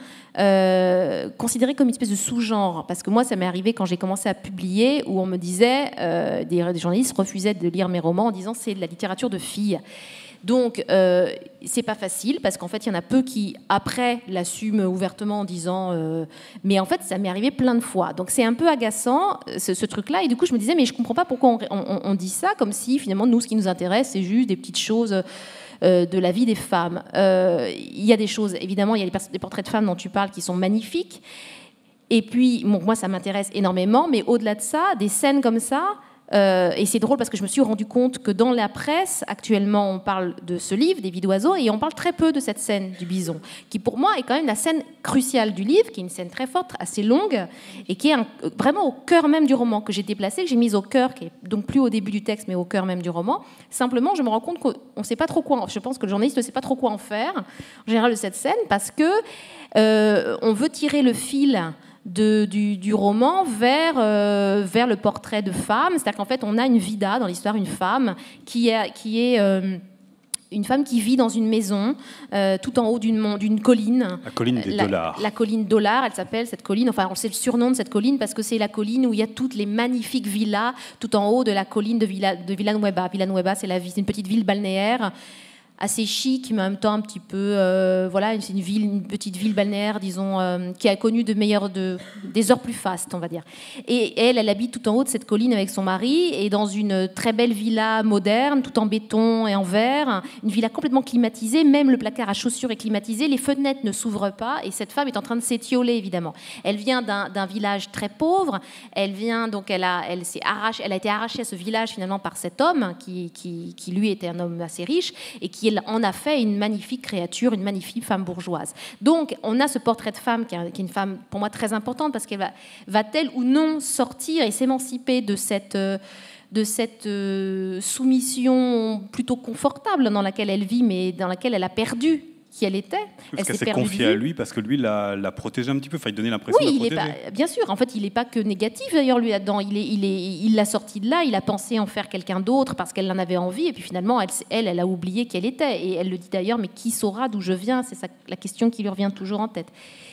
euh, considéré comme une espèce de sous-genre. Parce que moi, ça m'est arrivé quand j'ai commencé à publier, où on me disait, euh, des, des journalistes refusaient de lire mes romans en disant c'est de la littérature de filles. Donc, euh, c'est pas facile parce qu'en fait, il y en a peu qui, après, l'assument ouvertement en disant euh, mais en fait, ça m'est arrivé plein de fois. Donc, c'est un peu agaçant, ce, ce truc-là. Et du coup, je me disais mais je comprends pas pourquoi on, on, on dit ça comme si, finalement, nous, ce qui nous intéresse, c'est juste des petites choses euh, de la vie des femmes. Euh, il y a des choses, évidemment, il y a des, pers- des portraits de femmes dont tu parles qui sont magnifiques. Et puis, bon, moi, ça m'intéresse énormément. Mais au-delà de ça, des scènes comme ça... Euh, et c'est drôle parce que je me suis rendu compte que dans la presse, actuellement, on parle de ce livre, Des vies d'oiseaux, et on parle très peu de cette scène du bison, qui pour moi est quand même la scène cruciale du livre, qui est une scène très forte, assez longue, et qui est un, vraiment au cœur même du roman, que j'ai déplacé, que j'ai mise au cœur, qui est donc plus au début du texte, mais au cœur même du roman. Simplement, je me rends compte qu'on ne sait pas trop quoi en, je pense que le journaliste ne sait pas trop quoi en faire, en général, de cette scène, parce que euh, on veut tirer le fil De, du, du roman vers, euh, vers le portrait de femme. C'est-à-dire qu'en fait, on a une vida dans l'histoire, une femme qui est, qui est euh, une femme qui vit dans une maison euh, tout en haut d'une, d'une colline. La colline des la, dollars. La colline Dollars, elle s'appelle cette colline. Enfin, on sait le surnom de cette colline parce que c'est la colline où il y a toutes les magnifiques villas tout en haut de la colline de, Villa, de Villanueva. Villanueva, c'est, la, c'est une petite ville balnéaire assez chic, mais en même temps un petit peu, euh, voilà, c'est une ville, une petite ville balnéaire, disons, euh, qui a connu de meilleures, de, des heures plus fastes, on va dire. Et elle, elle habite tout en haut de cette colline avec son mari, et dans une très belle villa moderne, tout en béton et en verre, une villa complètement climatisée, même le placard à chaussures est climatisé, les fenêtres ne s'ouvrent pas, et cette femme est en train de s'étioler, évidemment. Elle vient d'un, d'un village très pauvre, elle vient, donc elle a, elle s'est arrachée, elle a été arrachée à ce village finalement par cet homme, qui, qui, qui lui était un homme assez riche, et qui elle en a fait une magnifique créature, une magnifique femme bourgeoise. Donc, on a ce portrait de femme qui est une femme, pour moi, très importante, parce qu'elle va, va-t-elle ou non sortir et s'émanciper de cette, de cette soumission plutôt confortable dans laquelle elle vit, mais dans laquelle elle a perdu qui elle était. Parce elle qu'elle s'est, s'est confiée à lui, parce que lui l'a, l'a protégée un petit peu, enfin, il donnait l'impression oui, de la il protéger. Est pas, bien sûr, en fait, il n'est pas que négatif, d'ailleurs, lui, là-dedans. Il, est, il, est, il l'a sorti de là, il a pensé en faire quelqu'un d'autre parce qu'elle en avait envie, et puis finalement, elle, elle, elle a oublié qui elle était. Et elle le dit d'ailleurs, mais qui saura d'où je viens? C'est ça, la question qui lui revient toujours en tête.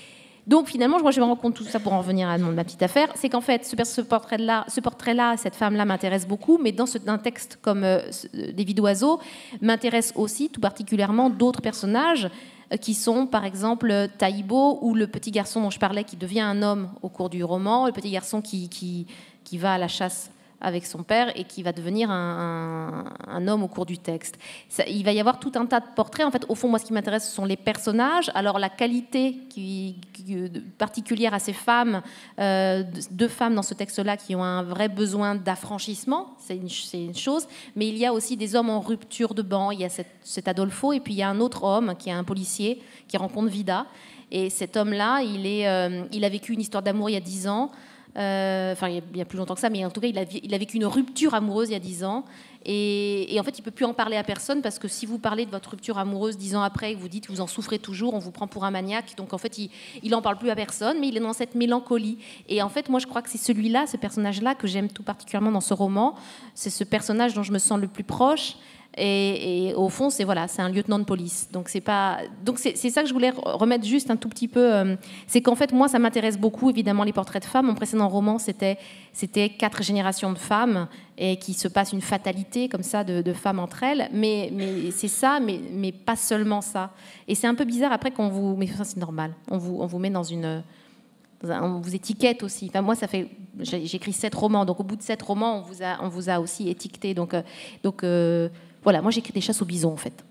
Donc finalement, moi je me rends compte, tout ça pour en revenir à ma petite affaire, c'est qu'en fait ce, ce portrait-là, ce portrait-là, cette femme-là m'intéresse beaucoup, mais dans ce, un texte comme euh, Des vies d'oiseaux, m'intéresse aussi tout particulièrement d'autres personnages euh, qui sont par exemple Taïbo ou le petit garçon dont je parlais qui devient un homme au cours du roman, le petit garçon qui, qui, qui va à la chasse avec son père et qui va devenir un, un, un homme au cours du texte. Ça, il va y avoir tout un tas de portraits. En fait, au fond, moi, ce qui m'intéresse, ce sont les personnages. Alors, la qualité qui, qui, particulière à ces femmes, euh, deux femmes dans ce texte-là qui ont un vrai besoin d'affranchissement, c'est une, c'est une chose. Mais il y a aussi des hommes en rupture de banc. Il y a cette, cet Adolfo et puis il y a un autre homme qui est un policier qui rencontre Vida. Et cet homme-là, il, est, euh, il a vécu une histoire d'amour il y a dix ans. Euh, enfin, il y a plus longtemps que ça, mais en tout cas, il a, il a vécu une rupture amoureuse il y a dix ans. Et, et en fait, il ne peut plus en parler à personne parce que si vous parlez de votre rupture amoureuse dix ans après et que vous dites que vous en souffrez toujours, on vous prend pour un maniaque. Donc en fait, il n'en parle plus à personne, mais il est dans cette mélancolie. Et en fait, moi, je crois que c'est celui-là, ce personnage-là que j'aime tout particulièrement dans ce roman. C'est ce personnage dont je me sens le plus proche. Et, et au fond, c'est voilà, c'est un lieutenant de police. Donc c'est pas, donc c'est, c'est ça que je voulais remettre juste un tout petit peu. Euh, c'est qu'en fait, moi, ça m'intéresse beaucoup, évidemment, les portraits de femmes. Mon précédent roman, c'était c'était quatre générations de femmes et qui se passe une fatalité comme ça de, de femmes entre elles. Mais mais c'est ça, mais mais pas seulement ça. Et c'est un peu bizarre après qu'on vous, mais ça c'est normal. On vous on vous met dans une on vous étiquette aussi. Enfin, moi, ça fait, j'ai, j'écris sept romans, donc au bout de sept romans, on vous a, on vous a aussi étiqueté. Donc, euh, donc euh, voilà, moi, j'écris des chasses aux bisons, en fait.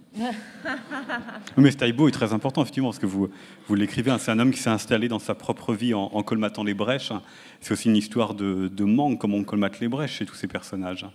Mais ce Taïbo est très important, effectivement, parce que vous, vous l'écrivez, hein, c'est un homme qui s'est installé dans sa propre vie en, en colmatant les brèches. C'est aussi une histoire de, de manque, comment on colmate les brèches chez tous ces personnages.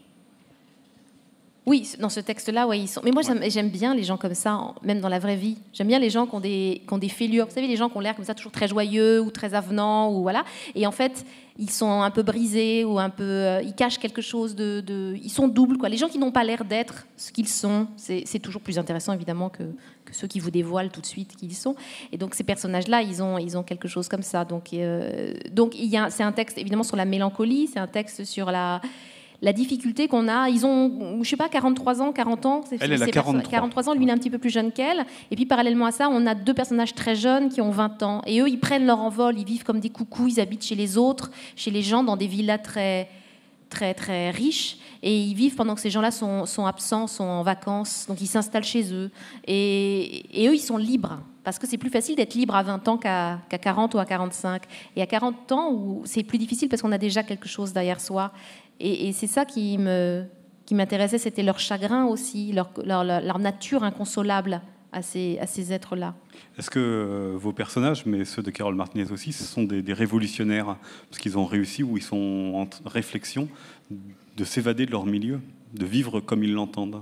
Oui, dans ce texte-là, ouais, ils sont. Mais moi, j'aime, j'aime bien les gens comme ça, même dans la vraie vie. J'aime bien les gens qui ont des, qui ont des fêlures. Vous savez, les gens qui ont l'air comme ça, toujours très joyeux ou très avenants, ou voilà. Et en fait, ils sont un peu brisés ou un peu, euh, ils cachent quelque chose de, de, ils sont doubles, quoi. Les gens qui n'ont pas l'air d'être ce qu'ils sont, c'est, c'est toujours plus intéressant, évidemment, que, que ceux qui vous dévoilent tout de suite qui ils sont. Et donc, ces personnages-là, ils ont, ils ont quelque chose comme ça. Donc, euh, donc, il y a, c'est un texte évidemment sur la mélancolie, c'est un texte sur la La difficulté qu'on a, ils ont, je sais pas, quarante-trois ans, quarante ans. C'est, elle, elle a quarante-trois. quarante-trois ans, lui, il est un petit peu plus jeune qu'elle. Et puis, parallèlement à ça, on a deux personnages très jeunes qui ont vingt ans. Et eux, ils prennent leur envol, ils vivent comme des coucous, ils habitent chez les autres, chez les gens, dans des villas très, très, très riches. Et ils vivent pendant que ces gens-là sont, sont absents, sont en vacances. Donc, ils s'installent chez eux. Et, et eux, ils sont libres. Parce que c'est plus facile d'être libre à vingt ans qu'à, qu'à quarante ou à quarante-cinq. Et à quarante ans, où c'est plus difficile parce qu'on a déjà quelque chose derrière soi. Et, et c'est ça qui, me, qui m'intéressait, c'était leur chagrin aussi, leur, leur, leur nature inconsolable à ces, à ces êtres-là. Est-ce que euh, vos personnages, mais ceux de Carole Martinez aussi, ce sont des, des révolutionnaires parce qu'ils ont réussi ou ils sont en t- réflexion de s'évader de leur milieu, de vivre comme ils l'entendent?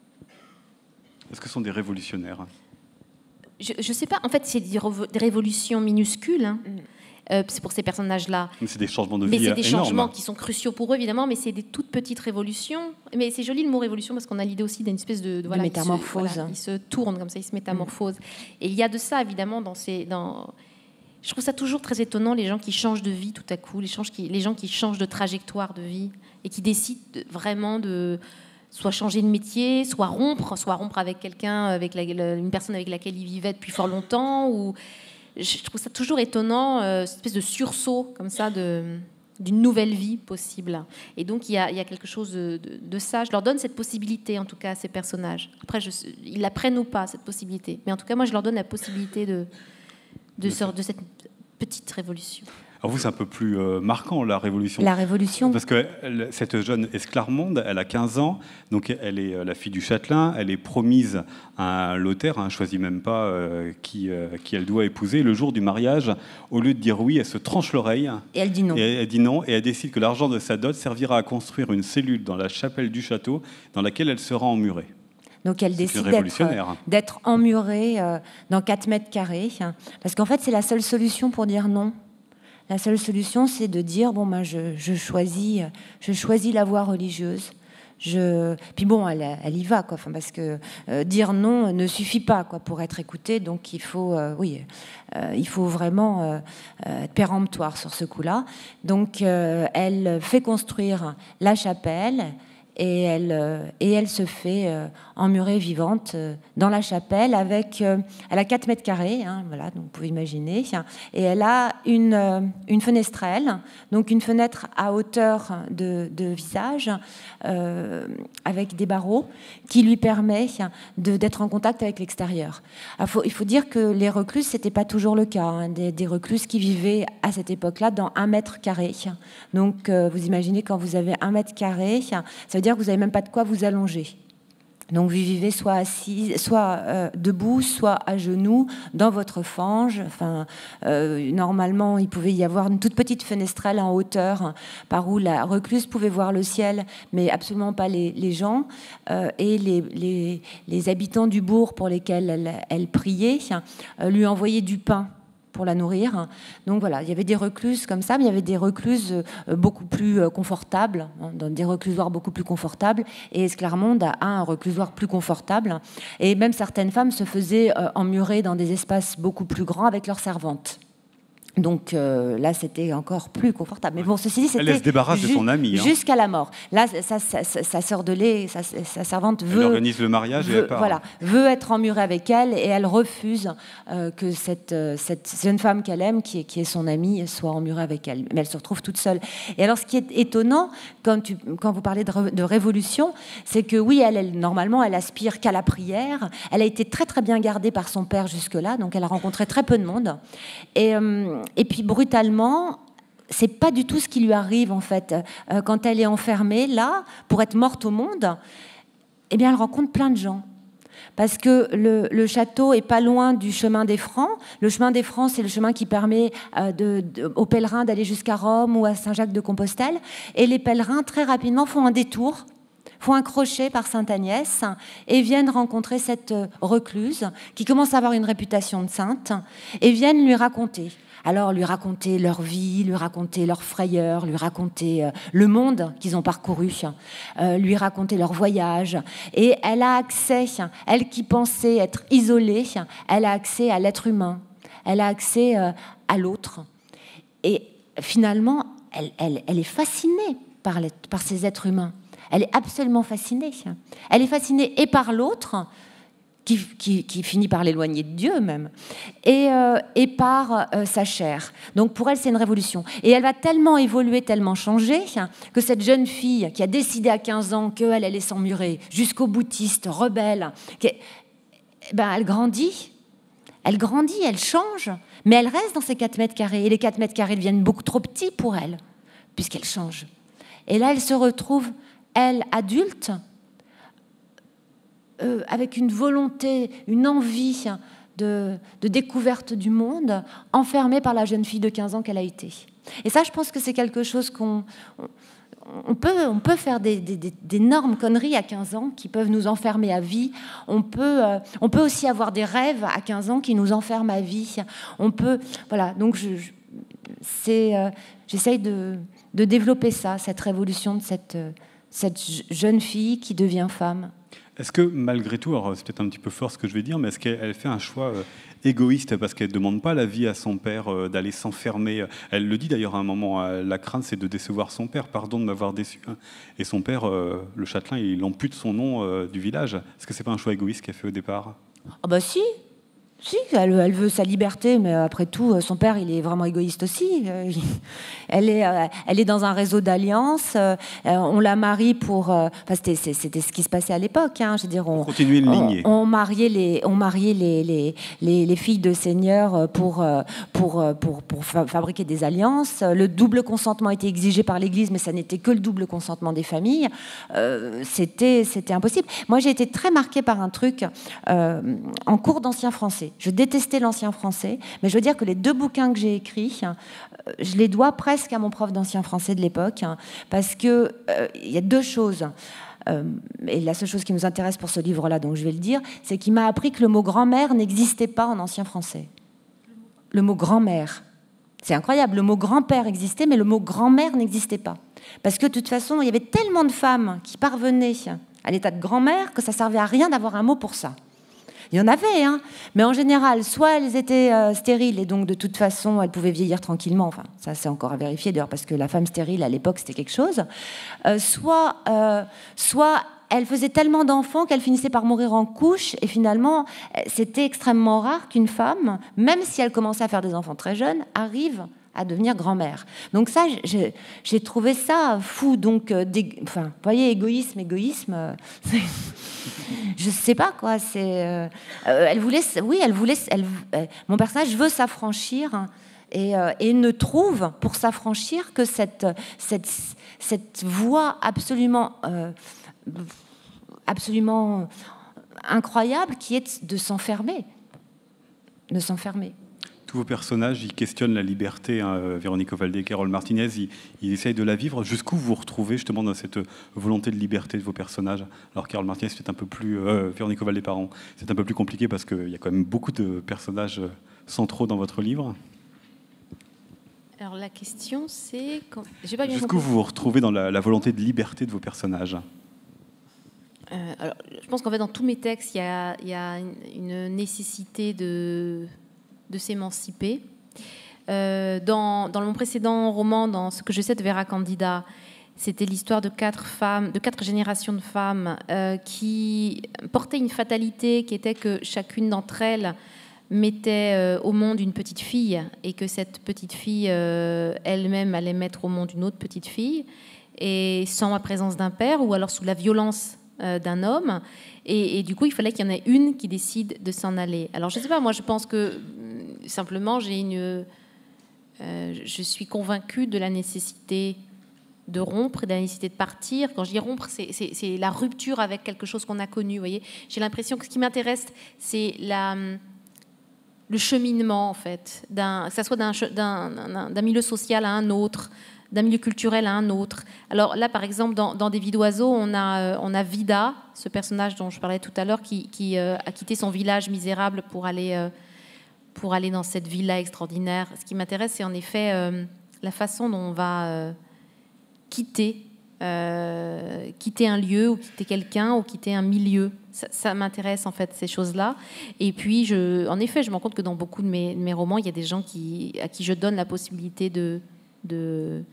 Est-ce que ce sont des révolutionnaires? Je ne sais pas, en fait, c'est des, revo- des révolutions minuscules, hein. Mm. Euh, c'est pour ces personnages-là. Mais c'est des changements de vie Mais c'est des énormes. changements qui sont cruciaux pour eux, évidemment, mais c'est des toutes petites révolutions. Mais c'est joli le mot révolution parce qu'on a l'idée aussi d'une espèce de... de, voilà, de métamorphose. Ils se, voilà, ils se tournent comme ça, ils se métamorphosent. Mmh. Et il y a de ça, évidemment, dans ces... Dans... Je trouve ça toujours très étonnant, les gens qui changent de vie tout à coup, les gens qui, les gens qui changent de trajectoire de vie et qui décident de, vraiment de... soit changer de métier, soit rompre, soit rompre avec quelqu'un, avec la, une personne avec laquelle ils vivaient depuis fort longtemps, ou... Je trouve ça toujours étonnant, euh, cette espèce de sursaut comme ça de, d'une nouvelle vie possible. Et donc il y a, il y a quelque chose de, de, de ça. Je leur donne cette possibilité, en tout cas, à ces personnages. Après, je, ils la prennent ou pas, cette possibilité. Mais en tout cas, moi, je leur donne la possibilité de, de, de, de cette petite révolution. Alors vous, c'est un peu plus euh, marquant, la révolution. La révolution. Parce que elle, cette jeune Esclarmonde, elle a quinze ans, donc elle est euh, la fille du châtelain, elle est promise à un notaire, hein, choisit même pas euh, qui, euh, qui elle doit épouser. Le jour du mariage, au lieu de dire oui, elle se tranche l'oreille. Et elle dit non. Et elle dit non, et elle décide que l'argent de sa dot servira à construire une cellule dans la chapelle du château, dans laquelle elle sera emmurée. Donc elle décide d'être, d'être emmurée euh, dans quatre mètres carrés, hein, parce qu'en fait, c'est la seule solution pour dire non. La seule solution, c'est de dire bon, ben, je, je choisis, je choisis la voie religieuse. Je... Puis bon, elle, elle y va, quoi. Enfin, parce que euh, dire non ne suffit pas, quoi, pour être écoutée. Donc il faut, euh, oui, euh, il faut vraiment euh, être péremptoire sur ce coup-là. Donc euh, elle fait construire la chapelle et elle, euh, et elle se fait euh, emmurer vivante euh, dans la chapelle avec... Euh, elle a quatre mètres carrés, hein, voilà, donc vous pouvez imaginer, et elle a une, euh, une fenestrelle, donc une fenêtre à hauteur de, de visage, euh, avec des barreaux, qui lui permet de, d'être en contact avec l'extérieur. Il faut, il faut dire que les recluses, ce n'était pas toujours le cas, hein, des, des recluses qui vivaient à cette époque-là dans un mètre carré. Donc euh, vous imaginez, quand vous avez un mètre carré, ça veut dire que vous n'avez même pas de quoi vous allonger. Donc vous vivez soit assis, soit euh, debout, soit à genoux dans votre fange. Enfin, euh, normalement, il pouvait y avoir une toute petite fenestrelle en hauteur par où la recluse pouvait voir le ciel, mais absolument pas les, les gens. Euh, et les, les, les habitants du bourg pour lesquels elle, elle priait euh, lui envoyaient du pain pour la nourrir. Donc voilà, il y avait des recluses comme ça, mais il y avait des recluses beaucoup plus confortables, dans des reclusoires beaucoup plus confortables, et Esclarmonde a un reclusoire plus confortable, et même certaines femmes se faisaient emmurer dans des espaces beaucoup plus grands avec leurs servantes. Donc euh, là, c'était encore plus confortable. Mais bon, ceci dit, c'était... Elle se débarrasse ju- de son amie. Hein. Jusqu'à la mort. Là, sa, sa, sa, sa sœur de lait, sa, sa servante veut... Elle organise le mariage veut, et elle part. Voilà, veut être emmurée avec elle, et elle refuse euh, que cette, cette jeune femme qu'elle aime, qui est, qui est son amie, soit emmurée avec elle. Mais elle se retrouve toute seule. Et alors, ce qui est étonnant, quand, tu, quand vous parlez de, ré, de révolution, c'est que oui, elle, elle, normalement, elle aspire qu'à la prière. Elle a été très, très bien gardée par son père jusque-là, donc elle a rencontré très peu de monde. Et... Euh, Et puis brutalement, c'est pas du tout ce qui lui arrive en fait. Euh, quand elle est enfermée là, pour être morte au monde, eh bien elle rencontre plein de gens. Parce que le, le château est pas loin du chemin des Francs. Le chemin des Francs, c'est le chemin qui permet euh, de, de, aux pèlerins d'aller jusqu'à Rome ou à Saint-Jacques-de-Compostelle. Et les pèlerins, très rapidement, font un détour, font un crochet par Sainte-Agnès et viennent rencontrer cette recluse qui commence à avoir une réputation de sainte et viennent lui raconter. Alors, lui raconter leur vie, lui raconter leurs frayeurs, lui raconter euh, le monde qu'ils ont parcouru, euh, lui raconter leur voyage. Et elle a accès, elle qui pensait être isolée, elle a accès à l'être humain, elle a accès euh, à l'autre. Et finalement, elle, elle, elle est fascinée par, les, par ces êtres humains. Elle est absolument fascinée. Elle est fascinée et par l'autre, Qui, qui, qui finit par l'éloigner de Dieu même, et, euh, et par euh, sa chair. Donc pour elle, c'est une révolution. Et elle va tellement évoluer, tellement changer, que cette jeune fille qui a décidé à quinze ans qu'elle allait s'emmurer, jusqu'au boutiste, rebelle, ben, elle grandit, elle grandit, elle change, mais elle reste dans ses quatre mètres carrés. Et les quatre mètres carrés deviennent beaucoup trop petits pour elle, puisqu'elle change. Et là, elle se retrouve, elle, adulte, Euh, avec une volonté, une envie de, de découverte du monde, enfermée par la jeune fille de quinze ans qu'elle a été. Et ça, je pense que c'est quelque chose qu'on... On, on, peut, on peut faire des, des, d'énormes conneries à quinze ans qui peuvent nous enfermer à vie. On peut, euh, on peut aussi avoir des rêves à quinze ans qui nous enferment à vie. On peut... Voilà, donc je, je, c'est, euh, j'essaye de, de développer ça, cette révolution de cette, cette jeune fille qui devient femme. Est-ce que malgré tout, alors c'est peut-être un petit peu fort ce que je vais dire, mais est-ce qu'elle fait un choix euh, égoïste parce qu'elle ne demande pas l'avis à son père euh, d'aller s'enfermer? Elle le dit d'ailleurs à un moment, euh, la crainte c'est de décevoir son père, pardon de m'avoir déçu. Et son père, euh, le châtelain, il ampute son nom euh, du village. Est-ce que c'est pas un choix égoïste qu'elle fait au départ? Ah bah si. Si, elle, elle veut sa liberté, mais après tout, son père, il est vraiment égoïste aussi. Elle est, elle est dans un réseau d'alliances. On la marie pour... Enfin, c'était, c'était ce qui se passait à l'époque. Hein. Je veux dire, on, continuer une lignée. On, on mariait, les, on mariait les, les, les, les filles de seigneurs pour, pour, pour, pour fabriquer des alliances. Le double consentement était exigé par l'Église, mais ça n'était que le double consentement des familles. Euh, c'était, c'était impossible. Moi, j'ai été très marquée par un truc euh, en cours d'ancien français. Je détestais l'ancien français, mais je veux dire que les deux bouquins que j'ai écrits, je les dois presque à mon prof d'ancien français de l'époque, parce qu'il euh, y a deux choses. Euh, et la seule chose qui nous intéresse pour ce livre-là, donc je vais le dire, c'est qu'il m'a appris que le mot grand-mère n'existait pas en ancien français. Le mot grand-mère. C'est incroyable, le mot grand-père existait, mais le mot grand-mère n'existait pas. Parce que de toute façon, il y avait tellement de femmes qui parvenaient à l'état de grand-mère que ça ne servait à rien d'avoir un mot pour ça. Il y en avait, hein, mais en général, soit elles étaient euh, stériles et donc de toute façon, elles pouvaient vieillir tranquillement. Enfin, ça, c'est encore à vérifier d'ailleurs, parce que la femme stérile à l'époque, c'était quelque chose. Euh, soit, euh, soit elle faisait tellement d'enfants qu'elle finissait par mourir en couche. Et finalement, c'était extrêmement rare qu'une femme, même si elle commençait à faire des enfants très jeunes, arrive à devenir grand-mère. Donc ça, j'ai, j'ai trouvé ça fou. Donc, euh, enfin, vous voyez, égoïsme, égoïsme, euh, je sais pas quoi. C'est, euh, euh, elle voulait, oui, elle voulait. Elle, euh, mon personnage veut s'affranchir hein, et, euh, et ne trouve pour s'affranchir que cette cette cette voie absolument euh, absolument incroyable qui est de s'enfermer, de s'enfermer. Tous vos personnages, ils questionnent la liberté. Hein, Véronique Ovaldé, Carole Martinez, ils, ils essayent de la vivre. Jusqu'où vous vous retrouvez justement dans cette volonté de liberté de vos personnages? Alors Carole Martinez, c'est un peu plus... Euh, Véronique Ovaldé, pardon, c'est un peu plus compliqué parce qu'il y a quand même beaucoup de personnages centraux dans votre livre. Alors la question, c'est... Quand... J'ai pas bien Jusqu'où vous vous retrouvez dans la, la volonté de liberté de vos personnages? euh, alors, je pense qu'en fait, dans tous mes textes, il y a, il y a une nécessité de... de s'émanciper. Euh, dans, dans mon précédent roman, dans Ce que je sais de Vera Candida, c'était l'histoire de quatre femmes, de quatre générations de femmes euh, qui portaient une fatalité qui était que chacune d'entre elles mettait euh, au monde une petite fille et que cette petite fille euh, elle-même allait mettre au monde une autre petite fille, et sans la présence d'un père ou alors sous la violence euh, d'un homme. Et, et du coup, il fallait qu'il y en ait une qui décide de s'en aller. Alors, je ne sais pas, moi, je pense que simplement, j'ai une, euh, je suis convaincue de la nécessité de rompre et de la nécessité de partir. Quand je dis rompre, c'est, c'est, c'est la rupture avec quelque chose qu'on a connu. Vous voyez, j'ai l'impression que ce qui m'intéresse, c'est la, le cheminement, en fait, d'un, que ça soit d'un, d'un, d'un, d'un milieu social à un autre, d'un milieu culturel à un autre. Alors là, par exemple, dans, dans Des vies d'oiseaux, on a, on a Vida, ce personnage dont je parlais tout à l'heure, qui, qui euh, a quitté son village misérable pour aller... Euh, pour aller dans cette villa extraordinaire. Ce qui m'intéresse, c'est en effet euh, la façon dont on va euh, quitter, euh, quitter un lieu, ou quitter quelqu'un, ou quitter un milieu. Ça, ça m'intéresse, en fait, ces choses-là. Et puis, je, en effet, je me rends compte que dans beaucoup de mes, de mes romans, il y a des gens qui, à qui je donne la possibilité de, de,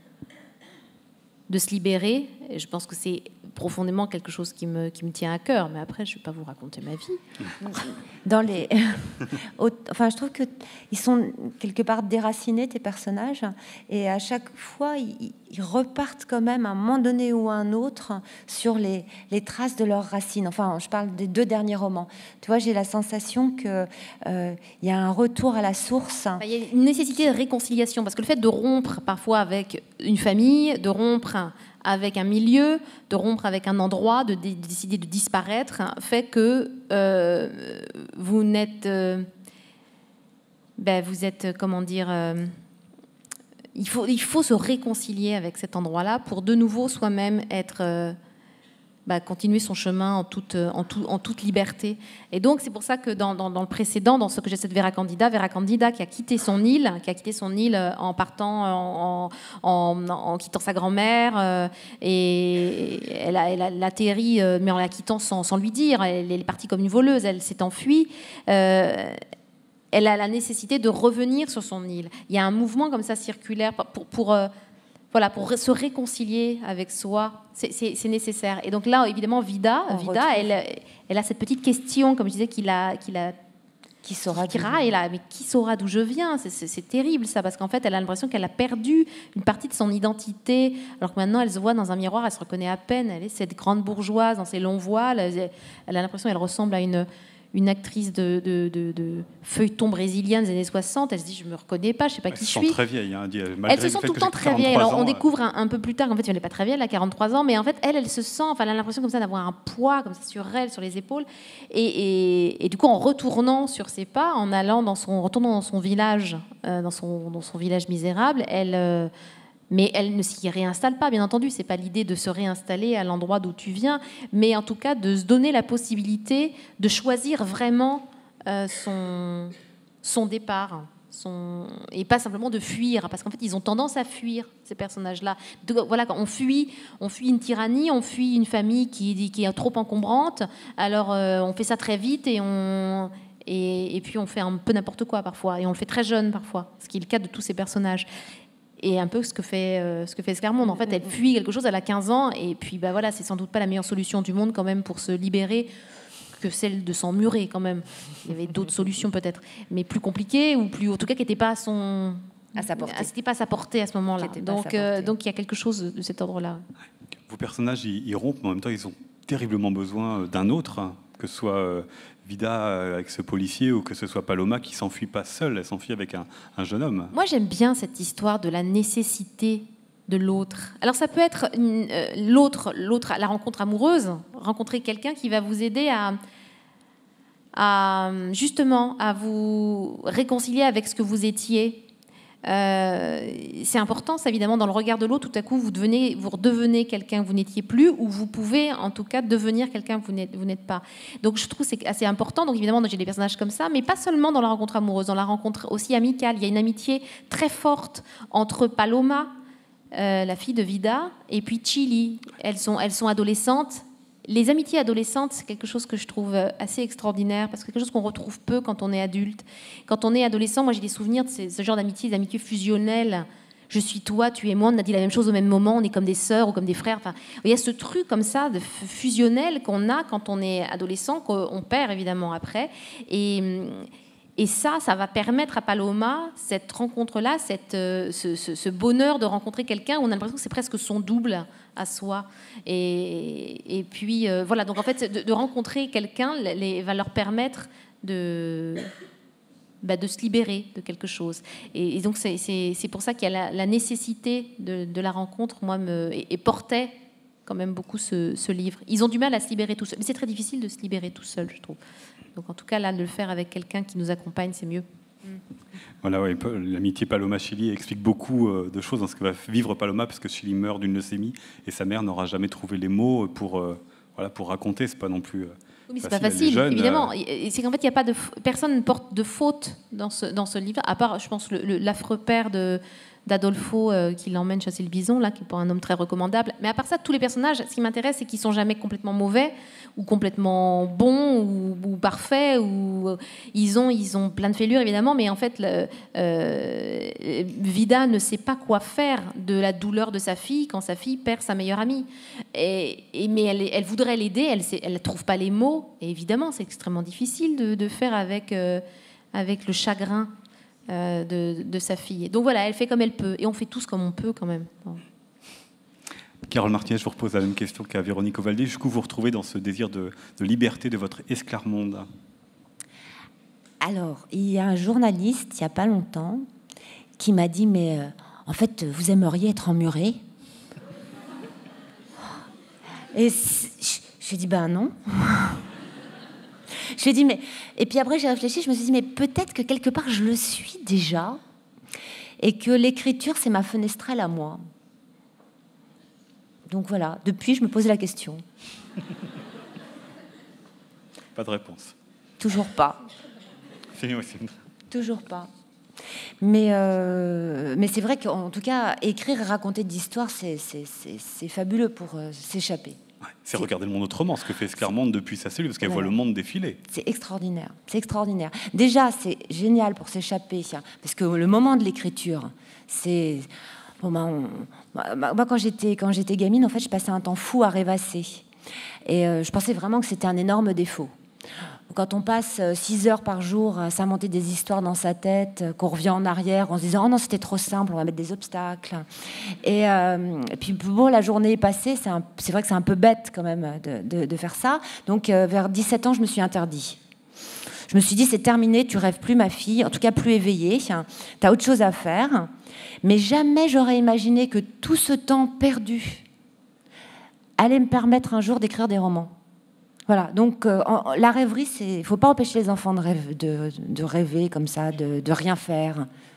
de se libérer. Et je pense que c'est profondément quelque chose qui me, qui me tient à cœur. Mais après, je ne vais pas vous raconter ma vie. Dans les... enfin, je trouve qu'ils sont quelque part déracinés, tes personnages, et à chaque fois, ils, ils repartent quand même à un moment donné ou à un autre sur les, les traces de leurs racines. Enfin, je parle des deux derniers romans. Tu vois, j'ai la sensation qu'il euh, y a un retour à la source. Il y a une nécessité de réconciliation, parce que le fait de rompre parfois avec une famille, de rompre avec un milieu, de rompre avec un endroit, de, dé- de décider de disparaître, hein, fait que euh, vous n'êtes, euh, ben vous êtes, comment dire, euh, il faut, il faut se réconcilier avec cet endroit-là pour de nouveau soi-même être, euh, ben, continuer son chemin en toute, en, tout, en toute liberté. Et donc c'est pour ça que dans, dans, dans le précédent, dans Ce que j'essaie de Vera Candida, Vera Candida qui a quitté son île, qui a quitté son île en partant, en, en, en, en quittant sa grand-mère, euh, et elle a, elle a, elle atterrit, euh, mais en la quittant sans, sans lui dire. Elle est partie comme une voleuse, elle s'est enfuie. Euh, elle a la nécessité de revenir sur son île. Il y a un mouvement comme ça circulaire pour, pour, pour euh, Voilà, pour se réconcilier avec soi, c'est, c'est, c'est nécessaire. Et donc là, évidemment, Vida, Vida elle, elle a cette petite question, comme je disais, qu'il a, qu'il a, qui saura qui raille là, mais qui saura d'où je viens? c'est, c'est, c'est terrible ça, parce qu'en fait, elle a l'impression qu'elle a perdu une partie de son identité, alors que maintenant, elle se voit dans un miroir, elle se reconnaît à peine. Elle est cette grande bourgeoise dans ses longs voiles. Elle, elle a l'impression qu'elle ressemble à une une actrice de, de, de, de feuilleton brésilien des années soixante. Elle se dit, je ne me reconnais pas, je ne sais pas Elles qui je sont suis. très vieilles. Hein, elles se sont tout le temps très vieilles. Alors, on découvre un, un peu plus tard qu'en fait, elle n'est pas très vieille, elle a quarante-trois ans, mais en fait, elle, elle se sent, enfin, elle a l'impression comme ça d'avoir un poids comme ça sur elle, sur les épaules. Et, et, et du coup, en retournant sur ses pas, en allant dans son, retournant dans son village, euh, dans, son, dans son village misérable, elle... Euh, mais elle ne s'y réinstalle pas, bien entendu. C'est pas l'idée de se réinstaller à l'endroit d'où tu viens, mais en tout cas de se donner la possibilité de choisir vraiment euh, son, son départ. sont, et pas simplement de fuir, parce qu'en fait, ils ont tendance à fuir, ces personnages-là. De, voilà, quand on fuit, on fuit une tyrannie, on fuit une famille qui, qui est trop encombrante, alors euh, on fait ça très vite et, on, et, et puis on fait un peu n'importe quoi parfois, et on le fait très jeune parfois, ce qui est le cas de tous ces personnages. Et un peu ce que fait, euh, ce que fait Esclarmonde. En fait, elle fuit quelque chose, elle a quinze ans, et puis bah, voilà, c'est sans doute pas la meilleure solution du monde quand même pour se libérer, que celle de s'emmurer quand même. Il y avait d'autres solutions peut-être, mais plus compliquées, ou plus, en tout cas, qui n'étaient pas à son... à sa portée. C'était pas à sa portée à ce moment-là. Donc, euh, donc il y a quelque chose de cet ordre-là. Vos personnages, ils, ils rompent, mais en même temps, ils ont terriblement besoin d'un autre, hein, que ce soit euh, Vida avec ce policier ou que ce soit Paloma qui s'enfuit pas seule, elle s'enfuit avec un, un jeune homme. Moi, j'aime bien cette histoire de la nécessité de l'autre. Alors ça peut être euh, l'autre, l'autre, la rencontre amoureuse, rencontrer quelqu'un qui va vous aider à, à justement à vous réconcilier avec ce que vous étiez. Euh, c'est important, ça, évidemment, dans le regard de l'autre, tout à coup, vous devenez, vous redevenez quelqu'un que vous n'étiez plus, ou vous pouvez, en tout cas, devenir quelqu'un que vous n'êtes, vous n'êtes pas. Donc, je trouve que c'est assez important. Donc, évidemment, j'ai des personnages comme ça, mais pas seulement dans la rencontre amoureuse, dans la rencontre aussi amicale. Il y a une amitié très forte entre Paloma, euh, la fille de Vida, et puis Chili. Elles sont, elles sont adolescentes. Les amitiés adolescentes, c'est quelque chose que je trouve assez extraordinaire, parce que c'est quelque chose qu'on retrouve peu quand on est adulte. Quand on est adolescent, moi j'ai des souvenirs de ce, ce genre d'amitié, des amitiés fusionnelles. Je suis toi, tu es moi, on a dit la même chose au même moment, on est comme des sœurs ou comme des frères. Enfin, il y a ce truc comme ça, de fusionnel qu'on a quand on est adolescent, qu'on perd évidemment après. Et... Et ça, ça va permettre à Paloma, cette rencontre-là, cette, euh, ce, ce, ce bonheur de rencontrer quelqu'un où on a l'impression que c'est presque son double à soi. Et, et puis, euh, voilà, donc en fait, de, de rencontrer quelqu'un les, va leur permettre de, bah, de se libérer de quelque chose. Et, et donc, c'est, c'est, c'est pour ça qu'il y a la, la nécessité de, de la rencontre, moi, me, et, et portait quand même beaucoup ce, ce livre. Ils ont du mal à se libérer tout seul. Mais c'est très difficile de se libérer tout seul, je trouve. Donc en tout cas, là, de le faire avec quelqu'un qui nous accompagne, c'est mieux. Voilà, ouais, l'amitié Paloma-Chili explique beaucoup de choses dans ce que va vivre Paloma, parce que Chili meurt d'une leucémie et sa mère n'aura jamais trouvé les mots pour, euh, voilà, pour raconter. C'est pas non plus. Euh, oui, mais c'est pas facile, jeunes, évidemment. Euh... C'est qu'en fait, il y a pas de personne ne porte de faute dans ce dans ce livre, à part, je pense, le, le, l'affreux père de d'Adolfo euh, qui l'emmène chasser le bison, là, qui est pour un homme très recommandable. Mais à part ça, tous les personnages, ce qui m'intéresse, c'est qu'ils sont jamais complètement mauvais ou complètement bons ou, ou parfaits. Ou euh, ils ont ils ont plein de fêlures évidemment, mais en fait, le, euh, Vida ne sait pas quoi faire de la douleur de sa fille quand sa fille perd sa meilleure amie. Et, et mais elle, elle voudrait l'aider, elle elle trouve pas les mots. Et évidemment, c'est extrêmement difficile de, de faire avec euh, avec le chagrin Euh, de, de sa fille. Donc voilà, elle fait comme elle peut. Et on fait tous comme on peut quand même. Bon. Carole Martinez, je vous repose la même question qu'à Véronique Ovaldi. Jusqu'où vous retrouvez dans ce désir de, de liberté de votre Esclarmonde? Alors, il y a un journaliste, il n'y a pas longtemps, qui m'a dit, mais euh, en fait, vous aimeriez être emmuré? Et je lui ai dit, ben non. Je lui ai dit, mais... Et puis après, j'ai réfléchi, je me suis dit, mais peut-être que quelque part, je le suis déjà, et que l'écriture, c'est ma fenestrelle à moi. Donc voilà, depuis, je me posais la question. Pas de réponse. Toujours pas. C'est aussi. Toujours pas. Mais, euh, mais c'est vrai qu'en tout cas, écrire et raconter de l'histoire, c'est, c'est, c'est, c'est fabuleux pour euh, s'échapper. Ouais, c'est, c'est regarder le monde autrement, ce que fait Esclarmonde depuis sa cellule, parce qu'elle voilà. voit le monde défiler. C'est extraordinaire, c'est extraordinaire. Déjà, c'est génial pour s'échapper, parce que le moment de l'écriture, c'est... Bon, bah, on... Moi, quand j'étais, quand j'étais gamine, en fait, je passais un temps fou à rêvasser. Et euh, je pensais vraiment que c'était un énorme défaut. Quand on passe six heures par jour à s'inventer des histoires dans sa tête, qu'on revient en arrière en se disant « Oh non, c'était trop simple, on va mettre des obstacles. » Et, euh, et puis, bon, la journée est passée. C'est, un, c'est vrai que c'est un peu bête, quand même, de, de, de faire ça. Donc, euh, vers dix-sept ans, je me suis interdit. Je me suis dit « C'est terminé, tu rêves plus, ma fille. En tout cas, plus éveillée. Tu as autre chose à faire. » Mais jamais j'aurais imaginé que tout ce temps perdu allait me permettre un jour d'écrire des romans. Voilà, donc euh, en, la rêverie, il ne faut pas empêcher les enfants de, rêve, de, de rêver comme ça, de, de rien faire.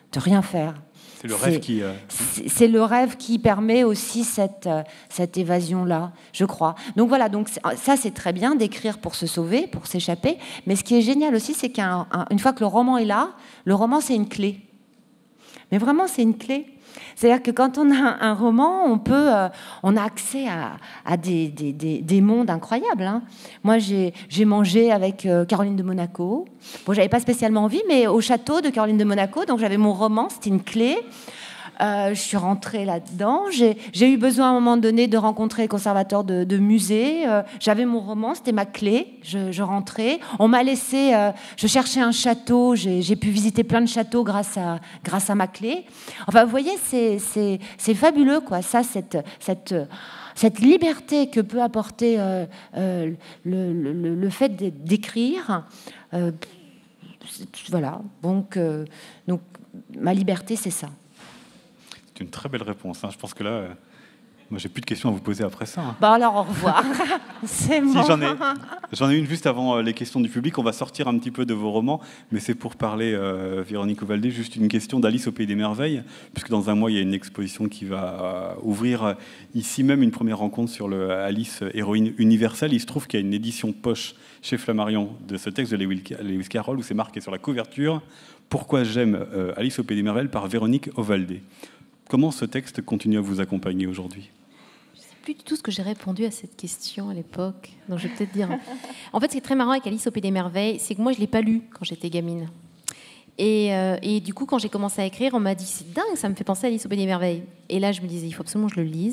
de rien faire. C'est le rêve qui... Euh... C'est le rêve qui permet aussi cette, cette évasion-là, je crois. Donc voilà, donc ça c'est très bien d'écrire pour se sauver, pour s'échapper, mais ce qui est génial aussi, c'est qu'une fois que le roman est là, le roman c'est une clé. Mais vraiment c'est une clé. C'est-à-dire que quand on a un roman, on peut, euh, on a accès à, à des, des, des, des mondes incroyables. Hein. Moi, j'ai mangé avec euh, Caroline de Monaco. Bon, j'avais pas spécialement envie, mais au château de Caroline de Monaco, donc j'avais mon roman, c'était une clé. Euh, je suis rentrée là-dedans. J'ai eu besoin à un moment donné de rencontrer le conservateur de, de musée. Euh, J'avais mon roman, c'était ma clé. Je, je rentrais. On m'a laissé. Euh, je cherchais un château. J'ai pu visiter plein de châteaux grâce à grâce à ma clé. Enfin, vous voyez, c'est fabuleux, quoi. Ça, cette cette cette liberté que peut apporter euh, euh, le, le, le fait d'écrire. Euh, voilà. Donc euh, donc ma liberté, c'est ça. C'est une très belle réponse. Hein. Je pense que là, euh, moi, j'ai plus de questions à vous poser après ça. Hein. Bon, alors, au revoir. C'est bon. Si, j'en ai, j'en ai une juste avant euh, les questions du public. On va sortir un petit peu de vos romans, mais c'est pour parler, euh, Véronique Ovaldé, juste une question d'Alice au Pays des Merveilles, puisque dans un mois, il y a une exposition qui va euh, ouvrir euh, ici même une première rencontre sur le Alice, héroïne universelle. Il se trouve qu'il y a une édition poche chez Flammarion de ce texte de Lewis Carroll, où c'est marqué sur la couverture « Pourquoi j'aime euh, Alice au Pays des Merveilles » par Véronique Ovaldé. Comment ce texte continue à vous accompagner aujourd'hui? Je ne sais plus du tout ce que j'ai répondu à cette question à l'époque. Donc je vais peut-être dire... En fait, ce qui est très marrant avec Alice au Pays des Merveilles, c'est que moi, je ne l'ai pas lu quand j'étais gamine. Et, euh, et du coup, quand j'ai commencé à écrire, on m'a dit « C'est dingue, ça me fait penser à Alice au Pays des Merveilles ». Et là, je me disais « Il faut absolument que je le lise ».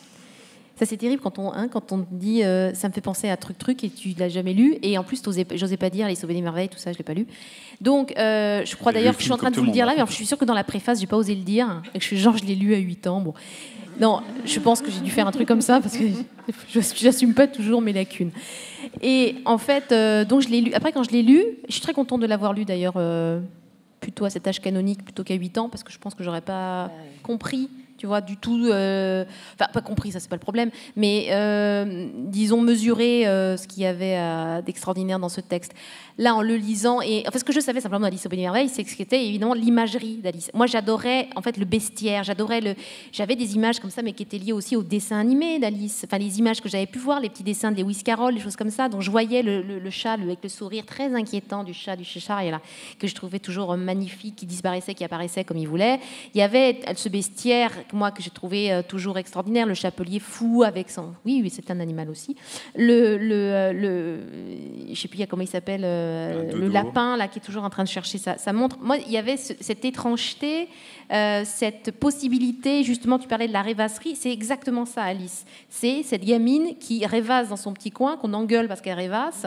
Ça, c'est terrible quand on, hein, quand on dit euh, ça me fait penser à truc truc et tu l'as jamais lu. Et en plus, j'osais pas dire les Sauver des merveilles, tout ça, je l'ai pas lu. Donc, euh, je crois d'ailleurs que je suis en train de vous le dire là, mais je suis sûre que dans la préface, j'ai pas osé le dire et que je suis genre je l'ai lu à huit ans. Bon, non, je pense que j'ai dû faire un truc comme ça parce que j'assume pas toujours mes lacunes. Et en fait, euh, donc je l'ai lu. Après, quand je l'ai lu, je suis très contente de l'avoir lu d'ailleurs euh, plutôt à cet âge canonique plutôt qu'à huit ans parce que je pense que j'aurais pas compris. Tu vois, du tout... Euh, enfin, pas compris, ça, c'est pas le problème, mais euh, disons mesurer euh, ce qu'il y avait euh, d'extraordinaire dans ce texte. Là, en le lisant, et enfin, ce que je savais simplement d'Alice au Pays des Merveilles, c'est que c'était évidemment l'imagerie d'Alice. Moi, j'adorais, en fait, le bestiaire, j'adorais le... J'avais des images comme ça, mais qui étaient liées aussi au dessin animé d'Alice. Enfin, les images que j'avais pu voir, les petits dessins de Lewis Carroll, les choses comme ça, dont je voyais le, le, le chat le, avec le sourire très inquiétant du chat du Cheshire, là, que je trouvais toujours magnifique, qui disparaissait, qui apparaissait comme il voulait. Il y avait ce bestiaire moi que j'ai trouvé euh, toujours extraordinaire, le chapelier fou avec son... Oui, oui, c'est un animal aussi. Le, le, le... je sais plus comment il s'appelle, euh, le lapin là qui est toujours en train de chercher sa, sa montre. Moi, il y avait ce, cette étrangeté, euh, cette possibilité. Justement, tu parlais de la rêvasserie. C'est exactement ça, Alice. C'est cette gamine qui rêvasse dans son petit coin, qu'on engueule parce qu'elle rêvasse,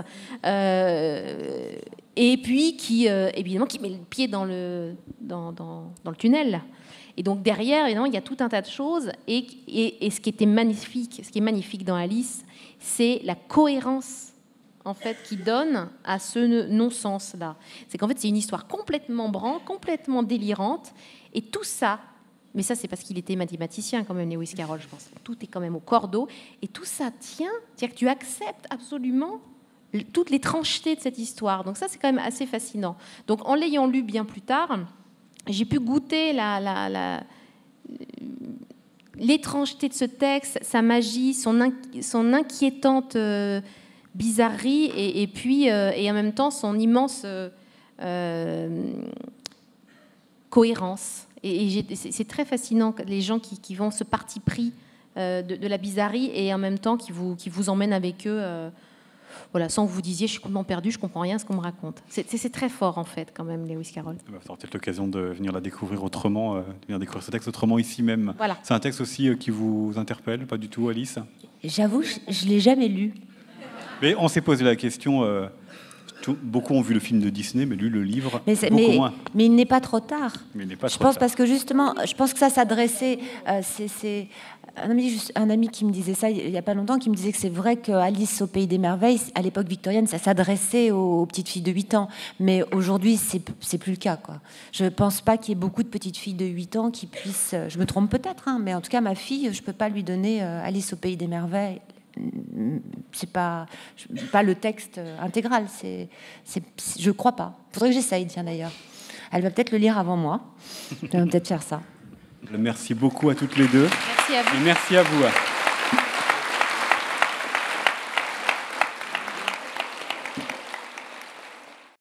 euh, et puis qui, euh, évidemment, qui met le pied dans le dans, dans, dans le tunnel. Et donc derrière, évidemment, il y a tout un tas de choses. Et, et, et ce qui était magnifique, ce qui est magnifique dans Alice, c'est la cohérence en fait qui donne à ce non-sens-là. C'est qu'en fait, c'est une histoire complètement branle, complètement délirante, et tout ça. Mais ça, c'est parce qu'il était mathématicien quand même, Lewis Carroll, je pense. Tout est quand même au cordeau, et tout ça tient. C'est-à-dire que tu acceptes absolument toutes les tranchetés de cette histoire. Donc ça, c'est quand même assez fascinant. Donc en l'ayant lu bien plus tard, j'ai pu goûter la, la, la, l'étrangeté de ce texte, sa magie, son, inqui- son inquiétante euh, bizarrerie, et, et puis euh, et en même temps son immense euh, euh, cohérence. Et, et j'ai, c'est, c'est très fascinant les gens qui, qui vont ce parti pris euh, de, de la bizarrerie et en même temps qui vous, qui vous emmènent avec eux. Euh, Voilà, sans que vous disiez, je suis complètement perdue, je ne comprends rien à ce qu'on me raconte. C'est, c'est, c'est très fort, en fait, quand même, Lewis Carroll. Il va avoir peut-être l'occasion de venir la découvrir autrement, euh, de venir découvrir ce texte autrement ici même. Voilà. C'est un texte aussi euh, qui vous interpelle, pas du tout, Alice? J'avoue, je ne l'ai jamais lu. Mais on s'est posé la question... Euh, tout, beaucoup ont vu le film de Disney, mais lu le livre, mais beaucoup mais, moins. Mais il n'est pas trop tard. Mais il n'est pas je trop pense tard. Parce que justement, je pense que ça s'adressait... Euh, c'est, c'est un, ami, un ami qui me disait ça il n'y a pas longtemps, qui me disait que c'est vrai qu'Alice au Pays des Merveilles, à l'époque victorienne, ça s'adressait aux, aux petites filles de huit ans. Mais aujourd'hui, c'est, c'est plus le cas, quoi. Je ne pense pas qu'il y ait beaucoup de petites filles de huit ans qui puissent... Je me trompe peut-être, hein, mais en tout cas, ma fille, je ne peux pas lui donner euh, Alice au Pays des Merveilles. C'est pas, pas le texte intégral, c'est, c'est, je crois pas. Faudrait que j'essaye, tiens d'ailleurs. Elle va peut-être le lire avant moi. Elle va peut-être faire ça. Merci beaucoup à toutes les deux. Merci à vous. Et merci à vous.